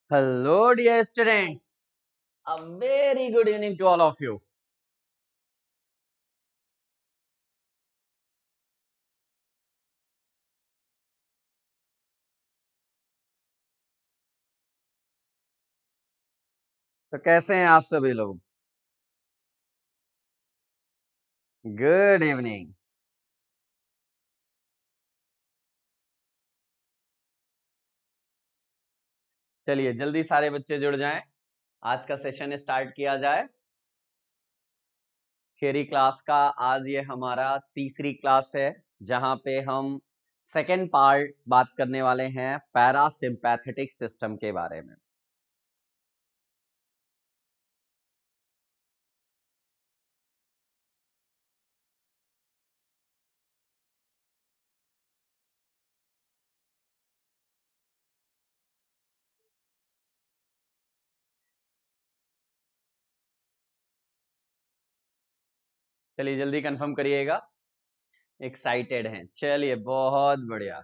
Hello, dear students. A very good evening to all of you. तो कैसे हैं आप सभी लोग? Good evening. चलिए जल्दी सारे बच्चे जुड़ जाएं। आज का सेशन स्टार्ट किया जाए। थियरी क्लास का आज ये हमारा तीसरी क्लास है, जहां पे हम सेकेंड पार्ट बात करने वाले हैं पैरासिम्पैथेटिक सिस्टम के बारे में। चलिए जल्दी कंफर्म करिएगा। एक्साइटेड हैं? चलिए बहुत बढ़िया।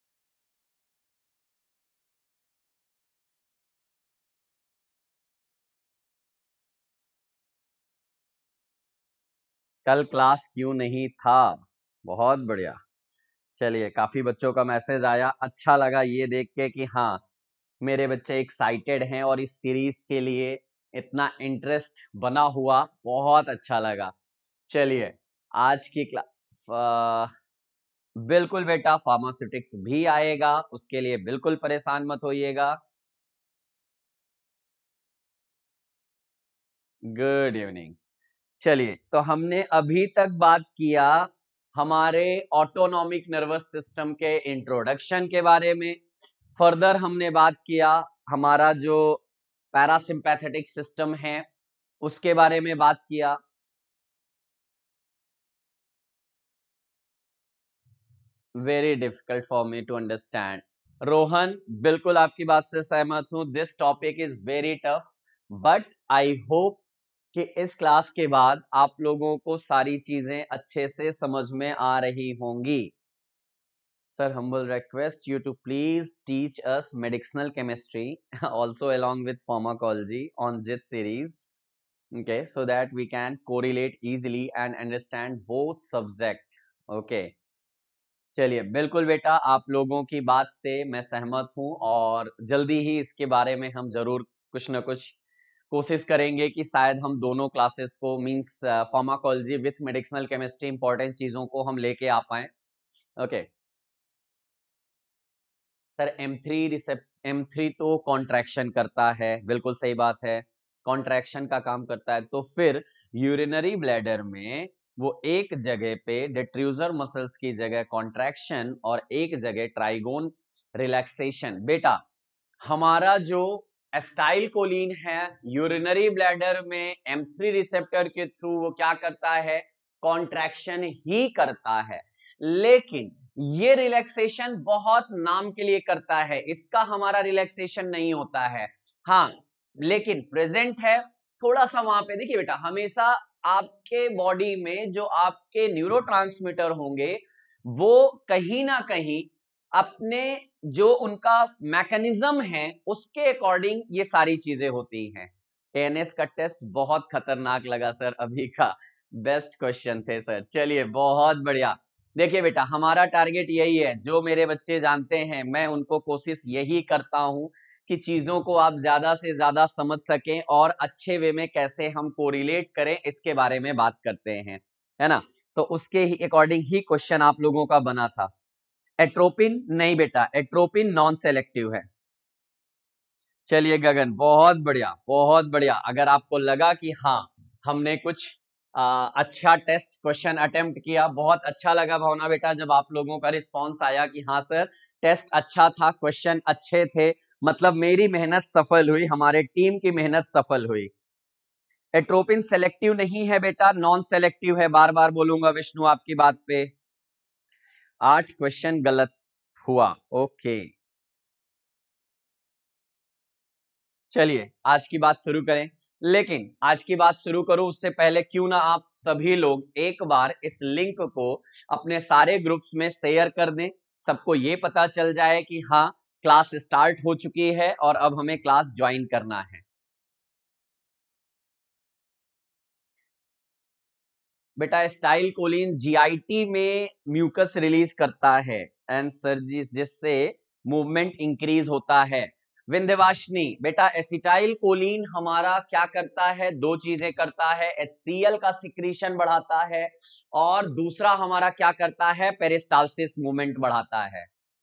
कल क्लास क्यों नहीं था? बहुत बढ़िया। चलिए काफी बच्चों का मैसेज आया, अच्छा लगा ये देख के कि हाँ मेरे बच्चे एक्साइटेड हैं और इस सीरीज के लिए इतना इंटरेस्ट बना हुआ, बहुत अच्छा लगा। चलिए आज की क्लास बिल्कुल बेटा, फार्मास्यूटिक्स भी आएगा, उसके लिए बिल्कुल परेशान मत होइएगा। Good evening. चलिए तो हमने अभी तक बात किया हमारे ऑटोनॉमिक नर्वस सिस्टम के इंट्रोडक्शन के बारे में। फर्दर हमने बात किया हमारा जो पैरासिम्पैथेटिक सिस्टम है उसके बारे में बात किया। Very difficult for me to understand. Rohan, बिल्कुल आपकी बात से सहमत हूं। This topic is very tough, but I hope कि इस क्लास के बाद आप लोगों को सारी चीजें अच्छे से समझ में आ रही होंगी। Sir, humble request you to please teach us medicinal chemistry also along with pharmacology on JIT series. Okay, so that we can correlate easily and understand both subject. Okay. चलिए बिल्कुल बेटा, आप लोगों की बात से मैं सहमत हूं और जल्दी ही इसके बारे में हम जरूर कुछ ना कुछ कोशिश करेंगे कि शायद हम दोनों क्लासेस को means pharmacology with medicinal chemistry important चीजों को हम लेके आ पाए। ओके सर, M3 तो कॉन्ट्रैक्शन करता है, बिल्कुल सही बात है, कॉन्ट्रैक्शन का काम करता है। तो फिर यूरिनरी ब्लैडर में वो एक जगह पे डिट्रूजर मसल्स की जगह कॉन्ट्रैक्शन और एक जगह ट्राइगोन रिलैक्सेशन। बेटा हमारा जो एस्टाइल कोलिन है यूरिनरी ब्लैडर में M3 रिसेप्टर के थ्रू वो क्या करता है? कॉन्ट्रैक्शन ही करता है, लेकिन ये रिलैक्सेशन बहुत नाम के लिए करता है, इसका हमारा रिलैक्सेशन नहीं होता है। हाँ लेकिन प्रेजेंट है थोड़ा सा वहां पे। देखिए बेटा, हमेशा आपके बॉडी में जो आपके न्यूरोट्रांसमीटर होंगे वो कहीं ना कहीं अपने जो उनका मैकेनिज्म है उसके अकॉर्डिंग ये सारी चीजें होती हैं। एएनएस का टेस्ट बहुत खतरनाक लगा सर अभी का, बेस्ट क्वेश्चन थे सर। चलिए बहुत बढ़िया। देखिए बेटा, हमारा टारगेट यही है, जो मेरे बच्चे जानते हैं मैं उनको कोशिश यही करता हूं कि चीजों को आप ज्यादा से ज्यादा समझ सकें और अच्छे वे में कैसे हम कोरिलेट करें इसके बारे में बात करते हैं, है ना? तो उसके ही अकॉर्डिंग ही क्वेश्चन आप लोगों का बना था। एट्रोपिन नहीं बेटा, एट्रोपिन नॉन सेलेक्टिव है। चलिए गगन, बहुत बढ़िया बहुत बढ़िया। अगर आपको लगा कि हाँ हमने कुछ अच्छा टेस्ट क्वेश्चन अटेम्प्ट किया, बहुत अच्छा लगा भावना बेटा जब आप लोगों का रिस्पांस आया कि हाँ सर टेस्ट अच्छा था, क्वेश्चन अच्छे थे, मतलब मेरी मेहनत सफल हुई, हमारे टीम की मेहनत सफल हुई। एट्रोपिन सेलेक्टिव नहीं है बेटा, नॉन सेलेक्टिव है, बार बार बोलूंगा विष्णु आपकी बात पे। 8 क्वेश्चन गलत हुआ। ओके चलिए आज की बात शुरू करें, लेकिन आज की बात शुरू करूं उससे पहले क्यों ना आप सभी लोग एक बार इस लिंक को अपने सारे ग्रुप्स में शेयर कर दें, सबको ये पता चल जाए कि हाँ क्लास स्टार्ट हो चुकी है और अब हमें क्लास ज्वाइन करना है। बेटा स्टाइल कोलिन जीआईटी में म्यूकस रिलीज करता है एंड सर जिससे मूवमेंट इंक्रीज होता है। विंध्यवासिनी बेटा एसिटाइल कोलिन हमारा क्या करता है, दो चीजें करता है, HCl का सिक्रीशन बढ़ाता है और दूसरा हमारा क्या करता है, पेरिस्टालसिस मूवमेंट बढ़ाता है।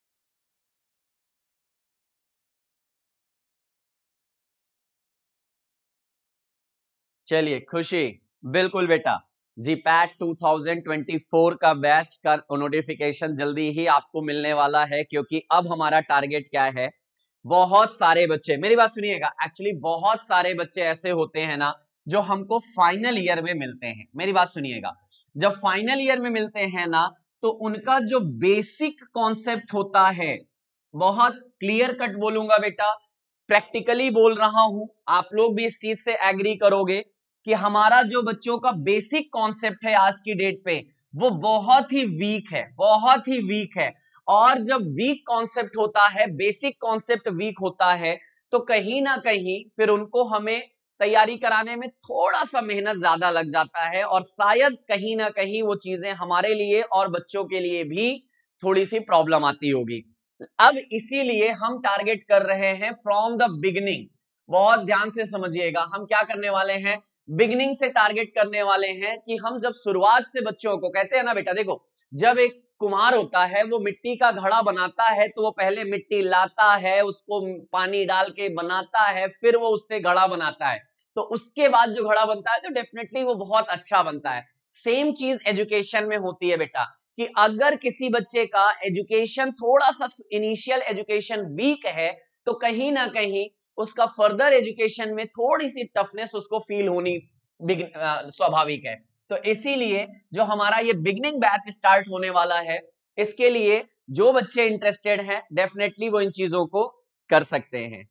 चलिए खुशी, बिल्कुल बेटा, जीपैट 2024 का बैच का नोटिफिकेशन जल्दी ही आपको मिलने वाला है, क्योंकि अब हमारा टारगेट क्या है, बहुत सारे बच्चे, मेरी बात सुनिएगा, एक्चुअली बहुत सारे बच्चे ऐसे होते हैं ना जो हमको फाइनल ईयर में मिलते हैं। मेरी बात सुनिएगा, जब फाइनल ईयर में मिलते हैं ना तो उनका जो बेसिक कॉन्सेप्ट होता है, बहुत क्लियर कट बोलूंगा बेटा, प्रैक्टिकली बोल रहा हूं, आप लोग भी इस चीज से एग्री करोगे कि हमारा जो बच्चों का बेसिक कॉन्सेप्ट है आज की डेट पे वो बहुत ही वीक है, बहुत ही वीक है। और जब वीक कॉन्सेप्ट होता है, बेसिक कॉन्सेप्ट वीक होता है, तो कहीं ना कहीं फिर उनको हमें तैयारी कराने में थोड़ा सा मेहनत ज्यादा लग जाता है और शायद कहीं ना कहीं वो चीजें हमारे लिए और बच्चों के लिए भी थोड़ी सी प्रॉब्लम आती होगी। अब इसीलिए हम टारगेट कर रहे हैं फ्रॉम द बिगिनिंग। बहुत ध्यान से समझिएगा, हम क्या करने वाले हैं, बिगिनिंग से टारगेट करने वाले हैं कि हम जब शुरुआत से बच्चों को कहते हैं ना बेटा, देखो जब एक कुम्हार होता है वो मिट्टी का घड़ा बनाता है तो वो पहले मिट्टी लाता है, उसको पानी डाल के बनाता है, फिर वो उससे घड़ा बनाता है, तो उसके बाद जो घड़ा बनता है तो डेफिनेटली वो बहुत अच्छा बनता है। सेम चीज एजुकेशन में होती है बेटा, कि अगर किसी बच्चे का एजुकेशन थोड़ा सा इनिशियल एजुकेशन वीक है तो कहीं ना कहीं उसका फर्दर एजुकेशन में थोड़ी सी टफनेस उसको फील होनी स्वाभाविक है। तो इसीलिए जो हमारा ये बिगनिंग बैच स्टार्ट होने वाला है, इसके लिए जो बच्चे इंटरेस्टेड हैं डेफिनेटली वो इन चीजों को कर सकते हैं।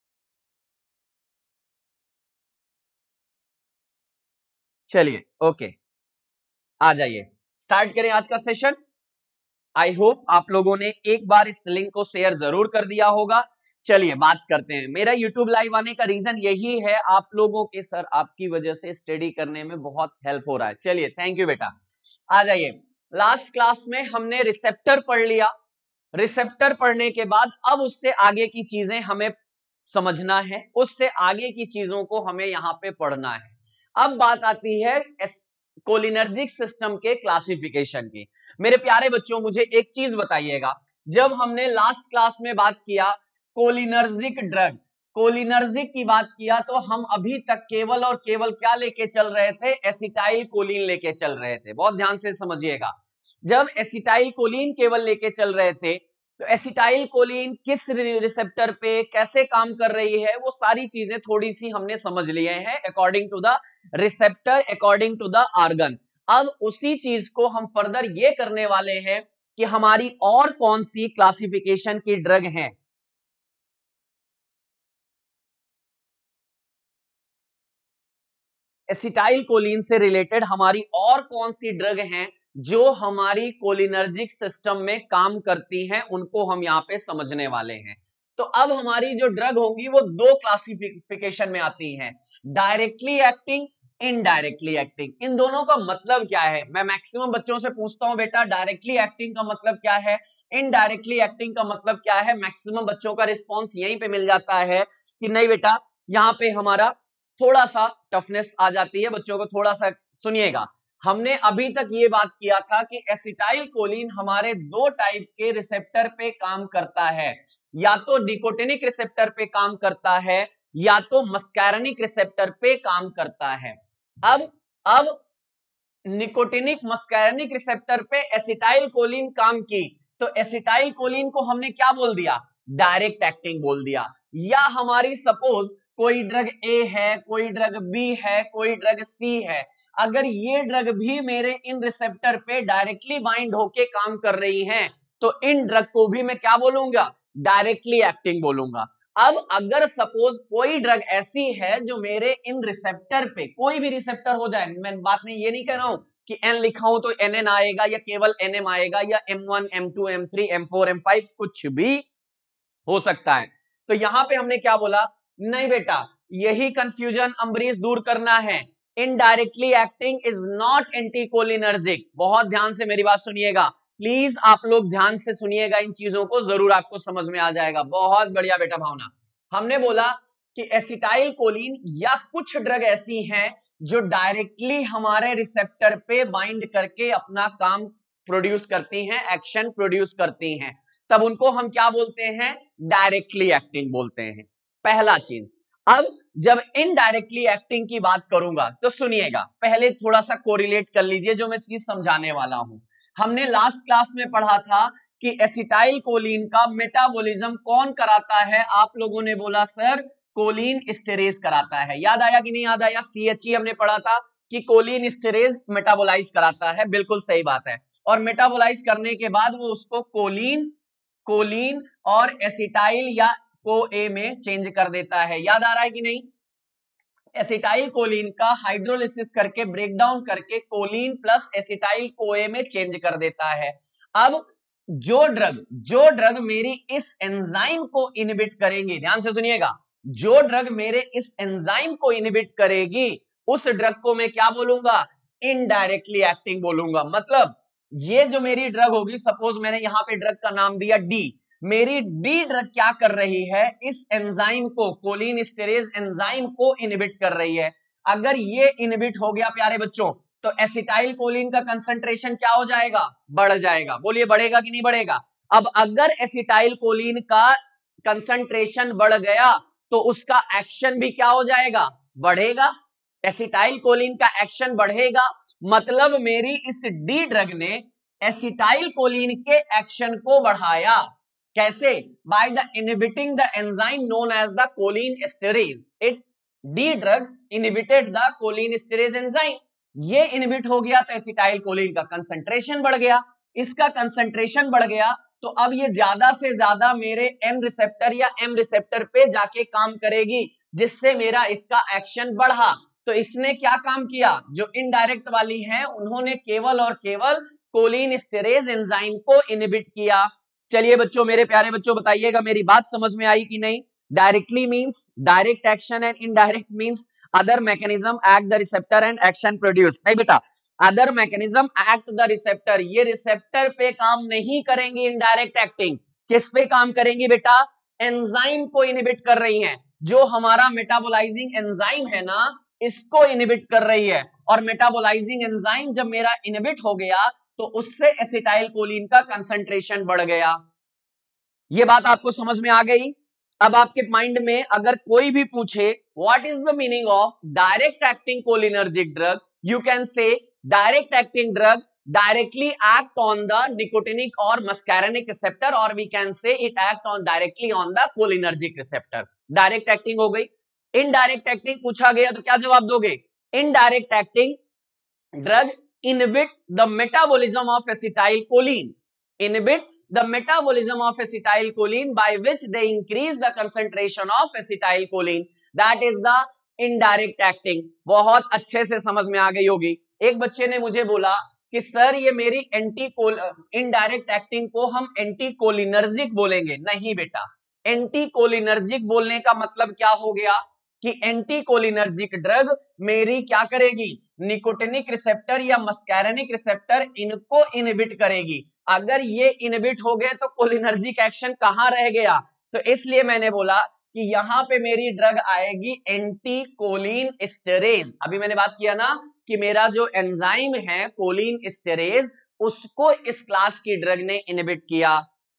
चलिए ओके, आ जाइए, स्टार्ट करें आज का सेशन। आई होप आप लोगों ने एक बार इस लिंक को शेयर जरूर कर दिया होगा। चलिए बात करते हैं, मेरा यूट्यूब लाइव आने का रीजन यही है, आप लोगों के सर आपकी वजह से स्टडी करने में बहुत हेल्प हो रहा है। चलिए थैंक यू बेटा, आ जाइए। लास्ट क्लास में हमने रिसेप्टर पढ़ लिया, रिसेप्टर पढ़ने के बाद अब उससे आगे की चीजें हमें समझना है, उससे आगे की चीजों को हमें यहां पे पढ़ना है। अब बात आती है कोलिनर्जिक सिस्टम के क्लासिफिकेशन की। मेरे प्यारे बच्चों मुझे एक चीज बताइएगा, जब हमने लास्ट क्लास में बात किया कोलिनर्जिक ड्रग, कोलिनर्जिक की बात किया, तो हम अभी तक केवल और केवल क्या लेके चल रहे थे, एसिटाइल कोलिन लेके चल रहे थे। बहुत ध्यान से समझिएगा, जब एसिटाइल कोलिन केवल लेके चल रहे थे तो एसिटाइल कोलिन किस रिसेप्टर पे कैसे काम कर रही है, वो सारी चीजें थोड़ी सी हमने समझ लिए हैं according to the receptor, according to the organ. अब उसी चीज को हम फर्दर ये करने वाले हैं कि हमारी और कौन सी क्लासिफिकेशन की ड्रग हैं। एसिटाइल कोलिन से रिलेटेड हमारी और कौन सी ड्रग हैं जो हमारी कोलिनर्जिक सिस्टम में काम करती हैं, उनको हम यहां पे समझने वाले हैं। तो अब हमारी जो ड्रग होंगी वो दो क्लासिफिकेशन में आती हैं, डायरेक्टली एक्टिंग, इनडायरेक्टली एक्टिंग। इन दोनों का मतलब क्या है, मैं मैक्सिमम बच्चों से पूछता हूं बेटा डायरेक्टली एक्टिंग का मतलब क्या है, इनडायरेक्टली एक्टिंग का मतलब क्या है। मैक्सिमम बच्चों का रिस्पॉन्स यहीं पे मिल जाता है कि नहीं बेटा यहाँ पे हमारा थोड़ा सा टफनेस आ जाती है, बच्चों को थोड़ा सा सुनिएगा। हमने अभी तक ये बात किया था कि एसिटाइल कोलिन हमारे दो टाइप के रिसेप्टर पे काम करता है, या तो निकोटिनिक रिसेप्टर पे काम करता है या तो मस्कैरिनिक रिसेप्टर पे काम करता है। अब निकोटिनिक मस्कैरिनिक रिसेप्टर पे एसिटाइल कोलिन काम की तो एसिटाइल कोलिन को हमने क्या बोल दिया, डायरेक्ट एक्टिंग बोल दिया। या हमारी सपोज कोई ड्रग ए है, कोई ड्रग बी है, कोई ड्रग सी है, अगर ये ड्रग भी मेरे इन रिसेप्टर पे डायरेक्टली बाइंड होके काम कर रही हैं तो इन ड्रग को भी मैं क्या बोलूंगा, डायरेक्टली एक्टिंग बोलूंगा। अब अगर सपोज कोई ड्रग ऐसी है जो मेरे इन रिसेप्टर पे, कोई भी रिसेप्टर हो जाए, मैं बात नहीं ये नहीं कह रहा हूं कि एन लिखा हूं तो एन आएगा या केवल एनएम आएगा या M1 M2 M3 M4 M5 कुछ भी, हो सकता है। तो यहां पे हमने क्या बोला, नहीं बेटा यही कंफ्यूजन अम्बरीश दूर करना है, indirectly acting is not anticholinergic. बहुत ध्यान से मेरी बात सुनिएगा, प्लीज आप लोग ध्यान से सुनिएगा, इन चीजों को जरूर आपको समझ में आ जाएगा। बहुत बढ़िया बेटा भावना। हमने बोला कि एसिटाइल कोलिन या कुछ ड्रग ऐसी हैं जो डायरेक्टली हमारे रिसेप्टर पे बाइंड करके अपना काम प्रोड्यूस करती हैं, एक्शन प्रोड्यूस करती हैं, तब उनको हम क्या बोलते हैं, डायरेक्टली एक्टिंग बोलते हैं। पहला चीज। अब जब इनडायरेक्टली एक्टिंग की बात करूंगा तो सुनिएगा, पहले थोड़ा सा कोरिलेट कर लीजिए जो मैं चीज समझाने वाला हूं। हमने लास्ट क्लास में पढ़ा था कि एसिटाइल कोलिन का मेटाबॉलिज्म कौन कराता है, आप लोगों ने बोला सर कोलिन स्टेरेज कराता है। याद आया कि नहीं याद आया, CHE हमने पढ़ा था कि कोलिन स्टेरेज मेटाबोलाइज कराता है, बिल्कुल सही बात है। और मेटाबोलाइज करने के बाद वो उसको कोलिन और एसिटाइल या CoA में चेंज कर देता है। याद आ रहा है कि नहीं, एसिटाइल कोलिन का हाइड्रोलिसिस करके ब्रेकडाउन करके कोलिन प्लस एसिटाइल CoA में चेंज कर देता है। अब जो ड्रग मेरी इस एंजाइम को इनहिबिट करेंगे, ध्यान से सुनिएगा, जो ड्रग मेरे इस एंजाइम को इनहिबिट करेगी उस ड्रग को मैं क्या बोलूंगा, इनडायरेक्टली एक्टिंग बोलूंगा। मतलब ये जो मेरी ड्रग होगी, सपोज मैंने यहां पे ड्रग का नाम दिया डी, मेरी डी ड्रग क्या कर रही है, इस एंजाइम को, कोलिन स्टेरेज एंजाइम को इनहिबिट कर रही है। अगर ये इनहिबिट हो गया प्यारे बच्चों, तो एसिटाइल कोलिन का कंसंट्रेशन क्या हो जाएगा, बढ़ जाएगा। बोलिए बढ़ेगा कि नहीं बढ़ेगा। अब अगर एसिटाइल कोलिन का कंसंट्रेशन बढ़ गया तो उसका एक्शन भी क्या हो जाएगा, बढ़ेगा। एसिटाइल कोलिन का एक्शन बढ़ेगा, मतलब मेरी इस डी ड्रग ने एसिटाइल कोलिन के एक्शन को बढ़ाया। कैसे, by the inhibiting the enzyme known as the Colin स्टेरेज। It the drug inhibited the Colin स्टेरेज enzyme. ये इनहिबिट हो गया तो एसिटाइल कोलिन का कंसंट्रेशन बढ़ गया। इसका कंसंट्रेशन बढ़ गया तो अब ये ज्यादा से ज्यादा मेरे एन रिसेप्टर या एम रिसेप्टर पे जाके काम करेगी, जिससे मेरा इसका एक्शन बढ़ा। तो इसने क्या काम किया, जो इनडायरेक्ट वाली है उन्होंने केवल और केवल कोलिन स्टेरेज एंजाइम को इनहिबिट किया। चलिए बच्चों, मेरे प्यारे बच्चों बताइएगा मेरी बात समझ में आई कि नहीं। Directly means direct action and indirect means other mechanism act the receptor and action produce. नहीं बेटा, other mechanism act the receptor, ये रिसेप्टर पे काम नहीं करेंगे। इनडायरेक्ट एक्टिंग किस पे काम करेंगी बेटा, एंजाइम को इनहिबिट कर रही हैं। जो हमारा मेटाबोलाइजिंग एंजाइम है ना, इसको इनहिबिट कर रही है। और मेटाबोलाइजिंग एंजाइम जब मेरा इनहिबिट हो गया तो उससे एसिटाइल कोलिन का कंसंट्रेशन बढ़ गया। ये बात आपको समझ में आ गई। अब आपके माइंड में अगर कोई भी पूछे what is the meaning of direct acting cholinergic drug, you can say direct acting drug directly act on the nicotinic or muscarinic receptor, or we can say it act on directly on the cholinergic receptor. Direct acting हो गई। Indirect acting पूछा गया तो क्या जवाब दोगे, indirect acting drug inhibit the metabolism of acetylcholine, inhibit the metabolism of acetylcholine by which they increase the concentration of acetylcholine, that is the indirect acting। बहुत अच्छे से समझ में आ गई होगी। एक बच्चे ने मुझे बोला कि सर ये मेरी इनडायरेक्ट एक्टिंग को हम एंटीकोलिनर्जिक बोलेंगे। नहीं बेटा, एंटीकोलिनर्जिक बोलने का मतलब क्या हो गया कि एंटीकोलिनर्जिक ड्रग मेरी क्या करेगी, निकोटिनिक रिसेप्टर या मस्कैरिनिक रिसेप्टर इनको इनहिबिट करेगी। अगर ये इनहिबिट हो गए तो कोलिनर्जिक एक्शन कहां रह गया। तो इसलिए मैंने बोला कि यहां पे मेरी ड्रग आएगी एंटीकोलिन स्टेरेज। अभी मैंने बात किया ना कि मेरा जो एंजाइम है कोलिन स्टेरेज, उसको इस क्लास की ड्रग ने इनहिबिट किया।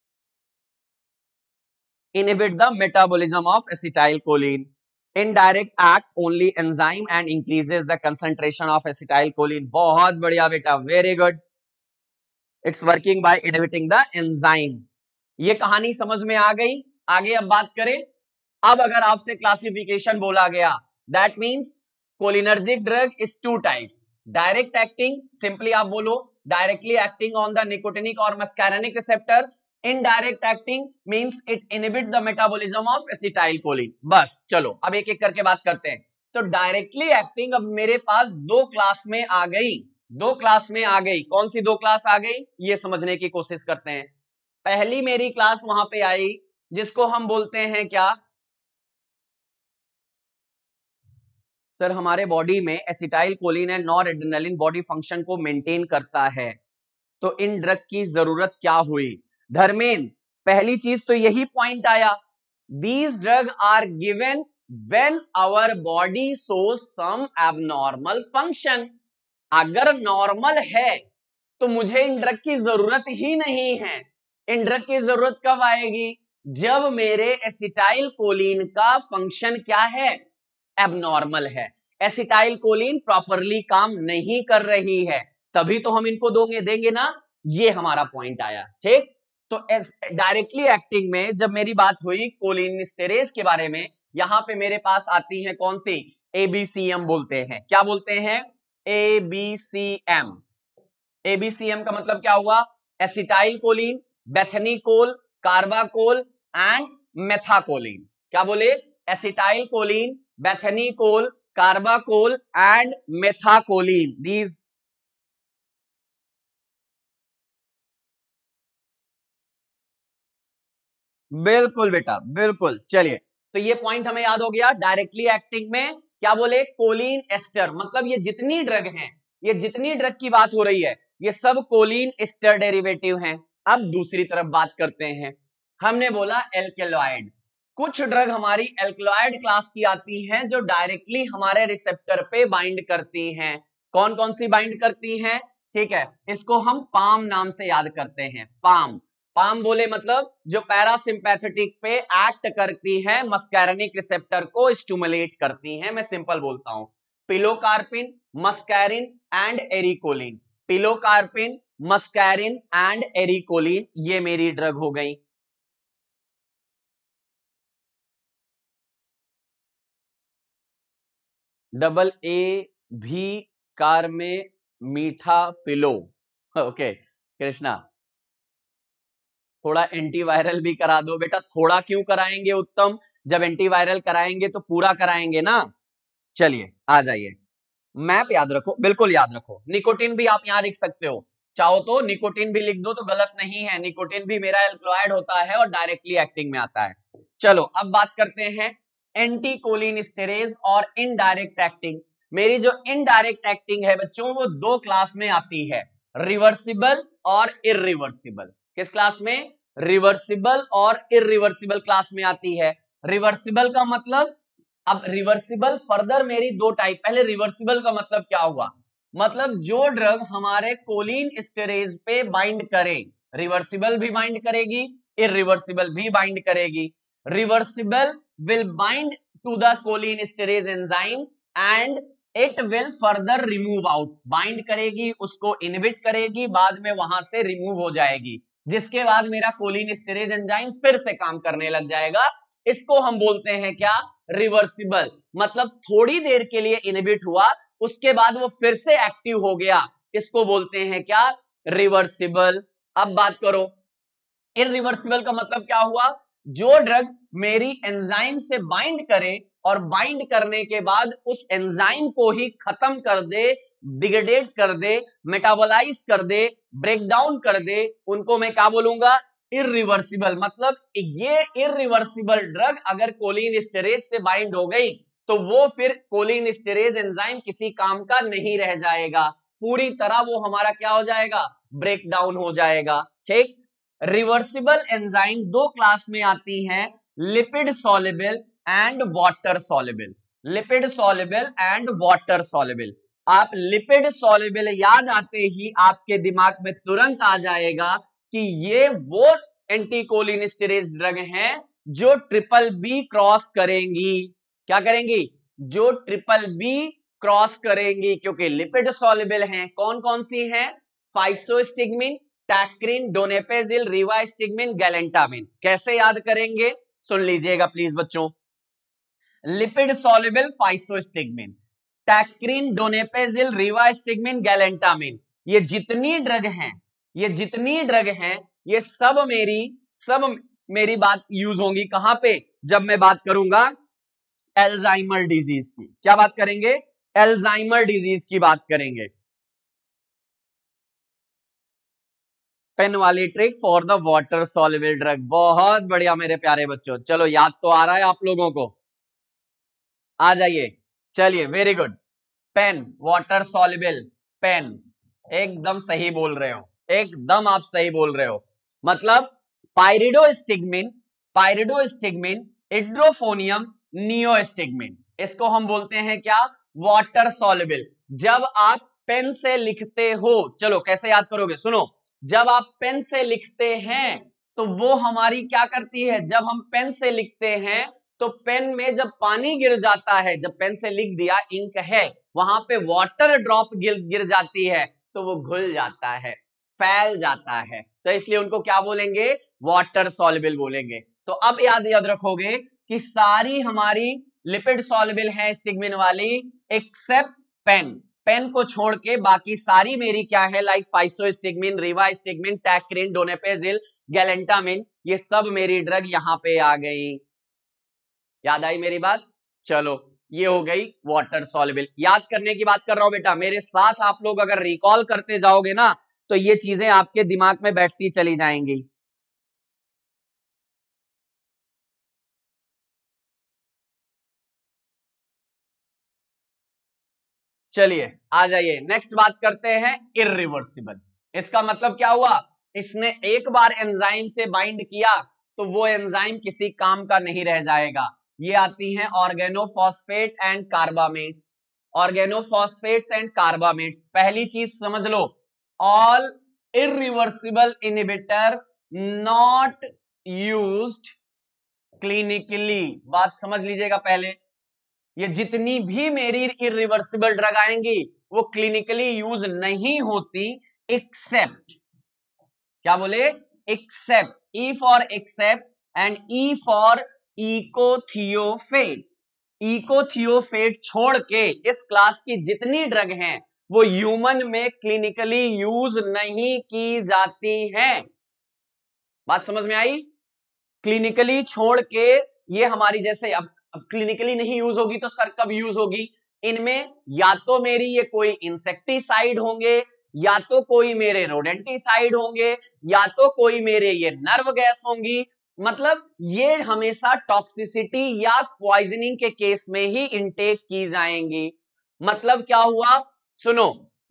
inhibit the metabolism of acetylcholine. Indirect act only enzyme and increases the concentration of acetylcholine. बहुत बढ़िया बेटा, very good. It's working by inhibiting the enzyme. ये कहानी समझ में आ गई। आगे अब बात करें। अब अगर आपसे क्लासिफिकेशन बोला गया, that means cholinergic drug is two types. Direct acting, simply आप बोलो directly acting on the nicotinic or muscarinic receptor. Indirect acting means it inhibit the metabolism of acetylcholine. बस चलो अब एक एक करके बात करते हैं। तो डायरेक्टली एक्टिंग अब मेरे पास दो क्लास में आ गई, दो क्लास में आ गई। कौन सी दो क्लास आ गई, ये समझने की कोशिश करते हैं। पहली मेरी क्लास वहां पे आई जिसको हम बोलते हैं क्या सर, हमारे बॉडी में acetylcholine and noradrenaline body function को मेंटेन करता है। तो इन ड्रग की जरूरत क्या हुई धर्मेंद्र? पहली चीज तो यही पॉइंट आया, these drug are given when our body shows some abnormal function. अगर नॉर्मल है तो मुझे इन ड्रग की जरूरत ही नहीं है। इन ड्रग की जरूरत कब आएगी? जब मेरे एसिटाइल कोलिन का फंक्शन क्या है, एबनॉर्मल है, एसिटाइल कोलिन प्रॉपरली काम नहीं कर रही है, तभी तो हम इनको देंगे ना। ये हमारा पॉइंट आया, ठीक। तो डायरेक्टली एक्टिंग में जब मेरी बात हुई कोलिनिस्टेरेज के बारे में, यहां पे मेरे पास आती है कौन सी, एबीसीएम बोलते हैं। क्या बोलते हैं? एबीसीएम। एबीसीएम का मतलब क्या हुआ? Acetyl choline, bethanechol, carbachol and methacholine. क्या बोले? Acetyl choline, bethanechol, carbachol and methacholine. These बिल्कुल बेटा, बिल्कुल। चलिए, तो ये पॉइंट हमें याद हो गया। डायरेक्टली एक्टिंग में क्या बोले? कोलिन एस्टर, मतलब ये जितनी ड्रग हैं, ये जितनी ड्रग की बात हो रही है, ये सब कोलिन एस्टर डेरिवेटिव हैं। अब दूसरी तरफ बात करते हैं। हमने बोला एल्केलॉइड, कुछ ड्रग हमारी एल्केलॉइड क्लास की आती हैं जो डायरेक्टली हमारे रिसेप्टर पे बाइंड करती हैं। कौन कौन सी बाइंड करती हैं? ठीक है, इसको हम पाम नाम से याद करते हैं। पाम, पाम बोले मतलब जो पैरासिम्पैथेटिक पे एक्ट करती है, मस्कैरिनिक रिसेप्टर को स्टिमुलेट करती हैं। मैं सिंपल बोलता हूं, pilocarpine, muscarine and arecoline. Pilocarpine, muscarine and arecoline, ये मेरी ड्रग हो गई। डबल ए भी कार में मीठा पिलो। ओके कृष्णा, थोड़ा एंटीवायरल भी करा दो बेटा। थोड़ा क्यों कराएंगे उत्तम, जब एंटीवायरल कराएंगे तो पूरा कराएंगे ना। चलिए आ जाइए, मैप याद रखो, बिल्कुल याद रखो। निकोटिन भी आप यहां लिख सकते हो, चाहो तो निकोटिन भी लिख दो तो गलत नहीं है। निकोटिन भी मेरा एल्कलॉइड होता है और डायरेक्टली एक्टिंग में आता है। चलो अब बात करते हैं एंटी कोलिनिस्टेरेज और इनडायरेक्ट एक्टिंग। मेरी जो इनडायरेक्ट एक्टिंग है बच्चों, वो दो क्लास में आती है, रिवर्सिबल और इरिवर्सिबल। किस क्लास में? रिवर्सिबल और इरिवर्सिबल क्लास में आती है। रिवर्सिबल का मतलब, अब रिवर्सिबल फर्दर मेरी दो टाइप। पहले रिवर्सिबल का मतलब क्या हुआ? मतलब जो ड्रग हमारे कोलिन स्टेरेज पे बाइंड करे, रिवर्सिबल भी बाइंड करेगी, इरिवर्सिबल भी बाइंड करेगी। Reversible will bind to the Colin स्टेरेज enzyme and it will further remove out. Bind करेगी, उसको इनहिबिट करेगी, बाद में वहां से रिमूव हो जाएगी, जिसके बाद मेरा कोलिन स्टेरेज एंजाइम फिर से काम करने लग जाएगा। इसको हम बोलते हैं क्या? रिवर्सिबल। मतलब थोड़ी देर के लिए इनहिबिट हुआ, उसके बाद वो फिर से एक्टिव हो गया, इसको बोलते हैं क्या? रिवर्सिबल। अब बात करो इरिवर्सिबल का मतलब क्या हुआ? जो ड्रग मेरी एंजाइम से बाइंड करे और बाइंड करने के बाद उस एंजाइम को ही खत्म कर दे, डिग्रेडेट कर दे, मेटाबोलाइज कर दे, ब्रेक डाउन कर दे, उनको मैं क्या बोलूंगा? इरिवर्सिबल। मतलब ये इरिवर्सिबल ड्रग अगर कोलिनस्टेरेज से बाइंड हो गई तो वो फिर कोलिनस्टेरेज एंजाइम किसी काम का नहीं रह जाएगा, पूरी तरह वो हमारा क्या हो जाएगा? ब्रेक डाउन हो जाएगा। ठीक। रिवर्सिबल एंजाइम दो क्लास में आती हैं, lipid soluble and water soluble. Lipid soluble and water soluble. आप लिपिड सॉल्युबल याद आते ही आपके दिमाग में तुरंत आ जाएगा कि ये वो एंटीकोलिनिस्टेरेज ड्रग हैं जो ट्रिपल बी क्रॉस करेंगी। क्या करेंगी? जो ट्रिपल बी क्रॉस करेंगी, क्योंकि लिपिड सॉल्युबल हैं। कौन कौन सी हैं? फाइसोस्टिग्मिन, टैक्रिन, डोनेपेजिल, रिवास्टिग्मिन, गैलेंटामिन। कैसे याद करेंगे? सुन लीजिएगा प्लीज बच्चों। लिपिड सॉल्युबल फाइसोस्टिग्मिन, टैक्रिन, डोनेपेजिल, रिवास्टिग्मिन, गैलेंटामिन, ये जितनी ड्रग हैं, ये जितनी ड्रग हैं, ये सब मेरी बात यूज होंगी कहां पे? जब मैं बात करूंगा एल्जाइमर डिजीज की। क्या बात करेंगे? एल्जाइमर डिजीज की बात करेंगे। पेन वाली trick for the water soluble drug. बहुत बढ़िया मेरे प्यारे बच्चों, चलो याद तो आ रहा है आप लोगों को, आ जाइए। चलिए very good, pen water soluble, pen एकदम सही बोल रहे हो, एकदम आप सही बोल रहे हो। मतलब पाइरिडोस्टिग्मिन, पाइरिडोस्टिग्मिन, इड्रोफोनियम, नियोस्टिग्मिन, इसको हम बोलते हैं क्या, वाटर सॉल्युबल। जब आप पेन से लिखते हो, चलो कैसे याद करोगे, सुनो, जब आप पेन से लिखते हैं तो वो हमारी क्या करती है, जब हम पेन से लिखते हैं तो पेन में जब पानी गिर जाता है, जब पेन से लिख दिया, इंक है, वहां पे वाटर ड्रॉप गिर जाती है तो वो घुल जाता है, फैल जाता है, तो इसलिए उनको क्या बोलेंगे, वाटर सॉल्युबल बोलेंगे। तो अब याद याद रखोगे कि सारी हमारी लिपिड सॉल्युबल है स्टिग्मिन वाली, एक्सेप्ट पेन, पेन को छोड़ के बाकी सारी मेरी क्या है, लाइक फाइसोस्टिग्मिन, रिवास्टिग्मिन, टैक्रिन, डोनेपेजिल, गैलेंटामिन, ये सब मेरी ड्रग यहां पे आ गई। याद आई मेरी बात, चलो ये हो गई वाटर सॉल्युबल। याद करने की बात कर रहा हूं बेटा, मेरे साथ आप लोग अगर रिकॉल करते जाओगे ना तो ये चीजें आपके दिमाग में बैठती चली जाएंगी। चलिए आ जाइए, नेक्स्ट बात करते हैं इररिवर्सिबल। इसका मतलब क्या हुआ, इसने एक बार एंजाइम से बाइंड किया तो वो एंजाइम किसी काम का नहीं रह जाएगा। ये आती हैं organophosphate and carbamates, organophosphates and carbamates. पहली चीज समझ लो, all irreversible inhibitor not used clinically. बात समझ लीजिएगा पहले, ये जितनी भी मेरी इरिवर्सिबल ड्रग आएंगी वो क्लिनिकली यूज नहीं होती, एक्सेप्ट, क्या बोले, except, E for except and E for echothiophate. Echothiophate छोड़ के इस क्लास की जितनी ड्रग हैं वो ह्यूमन में क्लिनिकली यूज नहीं की जाती हैं। बात समझ में आई, क्लिनिकली छोड़ के, ये हमारी जैसे अब क्लिनिकली नहीं यूज होगी तो सर कब यूज होगी, इनमें या तो मेरी ये कोई इंसेक्टिसाइड होंगे, या तो कोई मेरे रोडेंटिसाइड होंगे, या तो कोई मेरे ये नर्व गैस होंगी। मतलब ये हमेशा टॉक्सिसिटी या पॉइजनिंग के केस में ही इनटेक की जाएंगी। मतलब क्या हुआ, सुनो,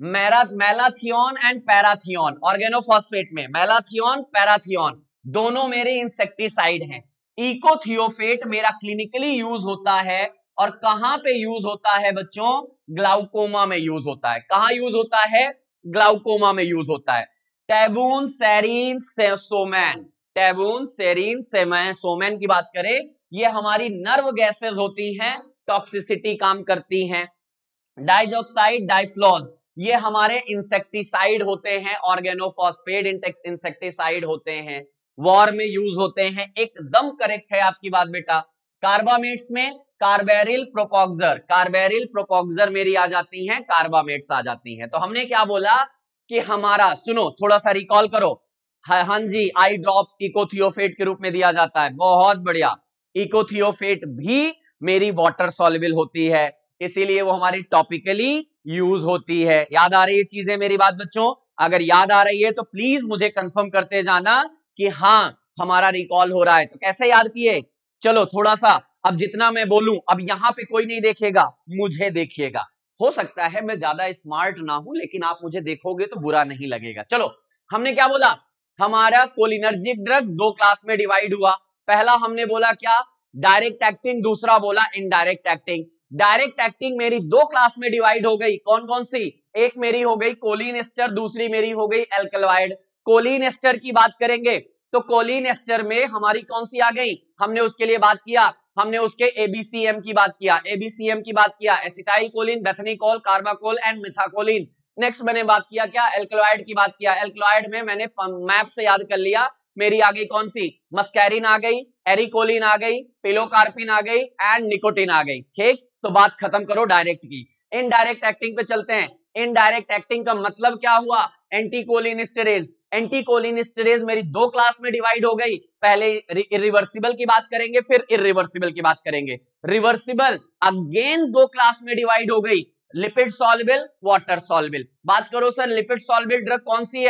मैलाथियन एंड पैराथियन, ऑर्गेनोफॉस्फेट में मैलाथियन पैराथियन दोनों मेरे इंसेक्टिसाइड हैं। इकोथियोफेट मेरा क्लिनिकली यूज होता है, और कहां पे यूज होता है बच्चों, ग्लाउकोमा में यूज होता है। कहां यूज होता है, ग्लाउकोमा में यूज होता है। टैबून, सेरीन, सोमैन, टैबून, सेरीन, सोमैन की बात करें, ये हमारी नर्व गैसेस होती हैं, टॉक्सिसिटी काम करती हैं। डाइजॉक्साइड, डाइफ्लोज, ये हमारे इंसेक्टिसाइड होते हैं, ऑर्गेनोफॉस्फेट इंसेक्टिसाइड होते हैं, वॉर में यूज होते हैं। एकदम करेक्ट है आपकी बात बेटा। कार्बामेट्स में कार्बेरिल प्रोपोक्सर, कार्बेरिल प्रोपोक्सर मेरी आ जाती हैं, कार्बामेट्स आ जाती हैं। तो हमने क्या बोला कि हमारा, सुनो थोड़ा सा रिकॉल करो, हाँ जी, आई ड्रॉप इकोथियोफेट के रूप में दिया जाता है, बहुत बढ़िया। इकोथियोफेट भी मेरी वाटर सॉल्युबल होती है, इसीलिए वो हमारी टॉपिकली यूज होती है। याद आ रही है चीजें मेरी बात बच्चों, अगर याद आ रही है तो प्लीज मुझे कंफर्म करते जाना कि हाँ हमारा रिकॉल हो रहा है। तो कैसे याद किए, चलो थोड़ा सा, अब जितना मैं बोलूं, अब यहां पे कोई नहीं देखेगा, मुझे देखिएगा। हो सकता है मैं ज्यादा स्मार्ट ना हूं, लेकिन आप मुझे देखोगे तो बुरा नहीं लगेगा। चलो, हमने क्या बोला, हमारा कोलिनर्जिक ड्रग दो क्लास में डिवाइड हुआ। पहला हमने बोला क्या, डायरेक्ट एक्टिंग, दूसरा बोला इनडायरेक्ट एक्टिंग। डायरेक्ट एक्टिंग मेरी दो क्लास में डिवाइड हो गई, कौन कौन सी, एक मेरी हो गई कोलिन एस्टर, दूसरी मेरी हो गई एल्कलॉइड। कोलिन एस्टर की बात करेंगे तो कोलिन एस्टर में हमारी कौन सी आ गई, हमने उसके लिए बात किया, हमने उसके एबीसीएम की बात किया, एबीसीएम की बात किया, acetyl Colin, bethanechol, carbachol and methacholine. Next मैंने बात किया क्या, एल्कलॉइड की बात किया। एल्कलॉइड में मैंने मैप से याद कर लिया, मेरी आ गई कौन सी, मस्कैरिन आ गई, एरिकोलिन आ गई, पिलोकार्पिन आ गई एंड निकोटिन आ गई। ठीक, तो बात खत्म करो डायरेक्ट की। इनडायरेक्ट एक्टिंग पे चलते हैं। इनडायरेक्ट एक्टिंग का मतलब क्या हुआ, एंटीकोलिनिस्टेरेज। एंटीकोलिनिस्टेरेज मेरी दो क्लास में डिवाइड हो गई, पहले रिवर्सिबल की बात करेंगे, फिर इरिवर्सिबल की बात करेंगे। रिवर्सिबल अगेन दो क्लास में डिवाइड हो गई, लिपिड सॉल्युबल, वाटर सॉल्युबल। बात करो सर लिपिड सॉल्युबल ड्रग कौन सी है,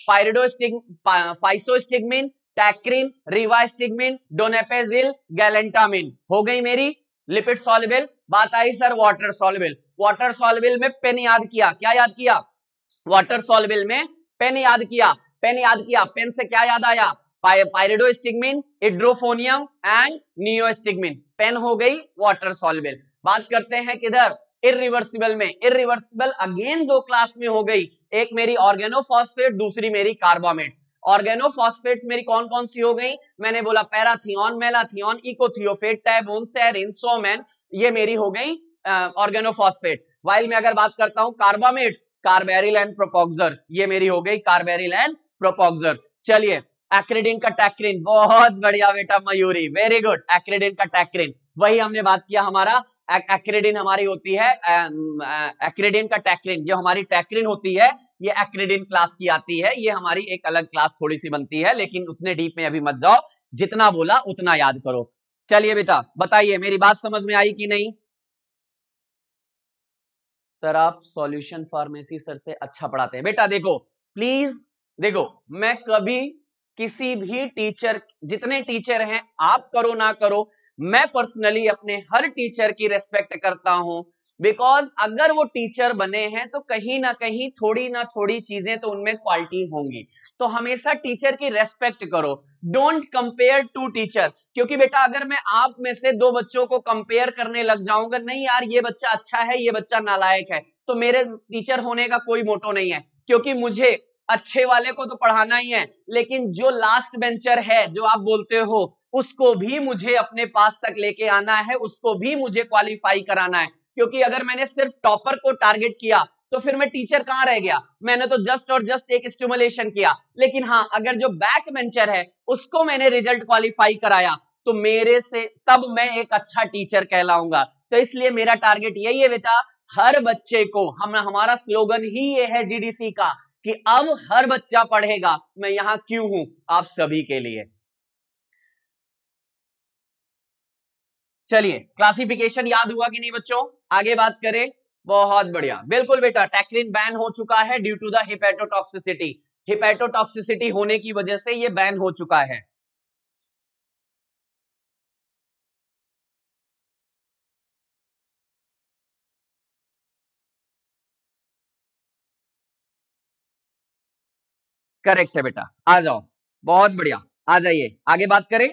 फाइसोस्टिग्मिन, टैक्रिन, रिवास्टिग्मिन, डोनेपेजिल, गैलेंटामिन हो गई मेरी लिपिड सॉल्युबल। बात आई sir water soluble. Water soluble में पेन याद किया, क्या याद किया? वाटर सॉल्युबल में पेन याद किया, पेन याद किया, पेन से क्या याद आया? Pyridostigmine, edrophonium and neostigmine. Pen हो गई वाटर सॉल्युबल। बात करते हैं किधर? इरिवर्सिबल में। इरिवर्सिबल अगेन दो क्लास में हो गई, एक मेरी ऑर्गेनोफॉस्फेट, दूसरी मेरी कार्बामेट्स। ऑर्गेनोफॉस्फेट्स मेरी कौन कौन सी हो गई? मैंने बोला parathion, malathion, echothiophate, tabun, sarin, soman, ये मेरी हो गई ऑर्गेनोफॉस्फेट। वाइल में अगर बात करता हूं कार्बामेट्स, कार्बेरिल एंड प्रोपोक्सर, ये मेरी हो गई कार्बेरिल एंड प्रोपोक्सर। चलिए एक्रिडिन का टैक्रिन, बहुत बढ़िया बेटा मयूरी, वेरी गुड। एक्रिडिन का टैक्रिन वही हमने बात किया, हमारा एक्रिडिन हमारी होती है, एक्रिडिन का टैक्रिन जो हमारी टैक्रिन होती है ये एक्रिडिन क्लास की आती है, ये हमारी एक अलग क्लास थोड़ी सी बनती है, लेकिन उतने डीप में अभी मत जाओ, जितना बोला उतना याद करो। चलिए बेटा बताइए मेरी बात समझ में आई कि नहीं? सर आप सॉल्यूशन फार्मेसी सर से अच्छा पढ़ाते हैं। बेटा देखो प्लीज, देखो मैं कभी किसी भी टीचर, जितने टीचर हैं आप करो ना करो, मैं पर्सनली अपने हर टीचर की रेस्पेक्ट करता हूं, बिकॉज अगर वो टीचर बने हैं तो कहीं ना कहीं थोड़ी ना थोड़ी चीजें तो उनमें क्वालिटी होंगी, तो हमेशा टीचर की रेस्पेक्ट करो, डोंट कंपेयर टू टीचर। क्योंकि बेटा अगर मैं आप में से दो बच्चों को कंपेयर करने लग जाऊंगा, नहीं यार ये बच्चा अच्छा है ये बच्चा नालायक है, तो मेरे टीचर होने का कोई मोटो नहीं है, क्योंकि मुझे अच्छे वाले को तो पढ़ाना ही है, लेकिन जो लास्ट बेंचर है जो आप बोलते हो उसको भी मुझे अपने पास तक लेके आना है, उसको भी मुझे क्वालिफाई कराना है। क्योंकि अगर मैंने सिर्फ टॉपर को टारगेट किया तो फिर मैं टीचर कहां रह गया? मैंने तो जस्ट और जस्ट एक स्टिमुलेशन किया। लेकिन हाँ अगर जो बैक बेंचर है उसको मैंने रिजल्ट क्वालिफाई कराया तो मेरे से तब मैं एक अच्छा टीचर कहलाऊंगा। तो इसलिए मेरा टारगेट यही है बेटा, हर बच्चे को, हमारा स्लोगन ही ये है जीडीसी का कि अब हर बच्चा पढ़ेगा। मैं यहां क्यों हूं? आप सभी के लिए। चलिए क्लासिफिकेशन याद हुआ कि नहीं बच्चों? आगे बात करें। बहुत बढ़िया, बिल्कुल बेटा टैक्रिन बैन हो चुका है due to the hepatotoxicity. Hepatotoxicity होने की वजह से ये बैन हो चुका है। करेक्ट है बेटा, आ जाओ, बहुत बढ़िया, आ जाइए आगे बात करें।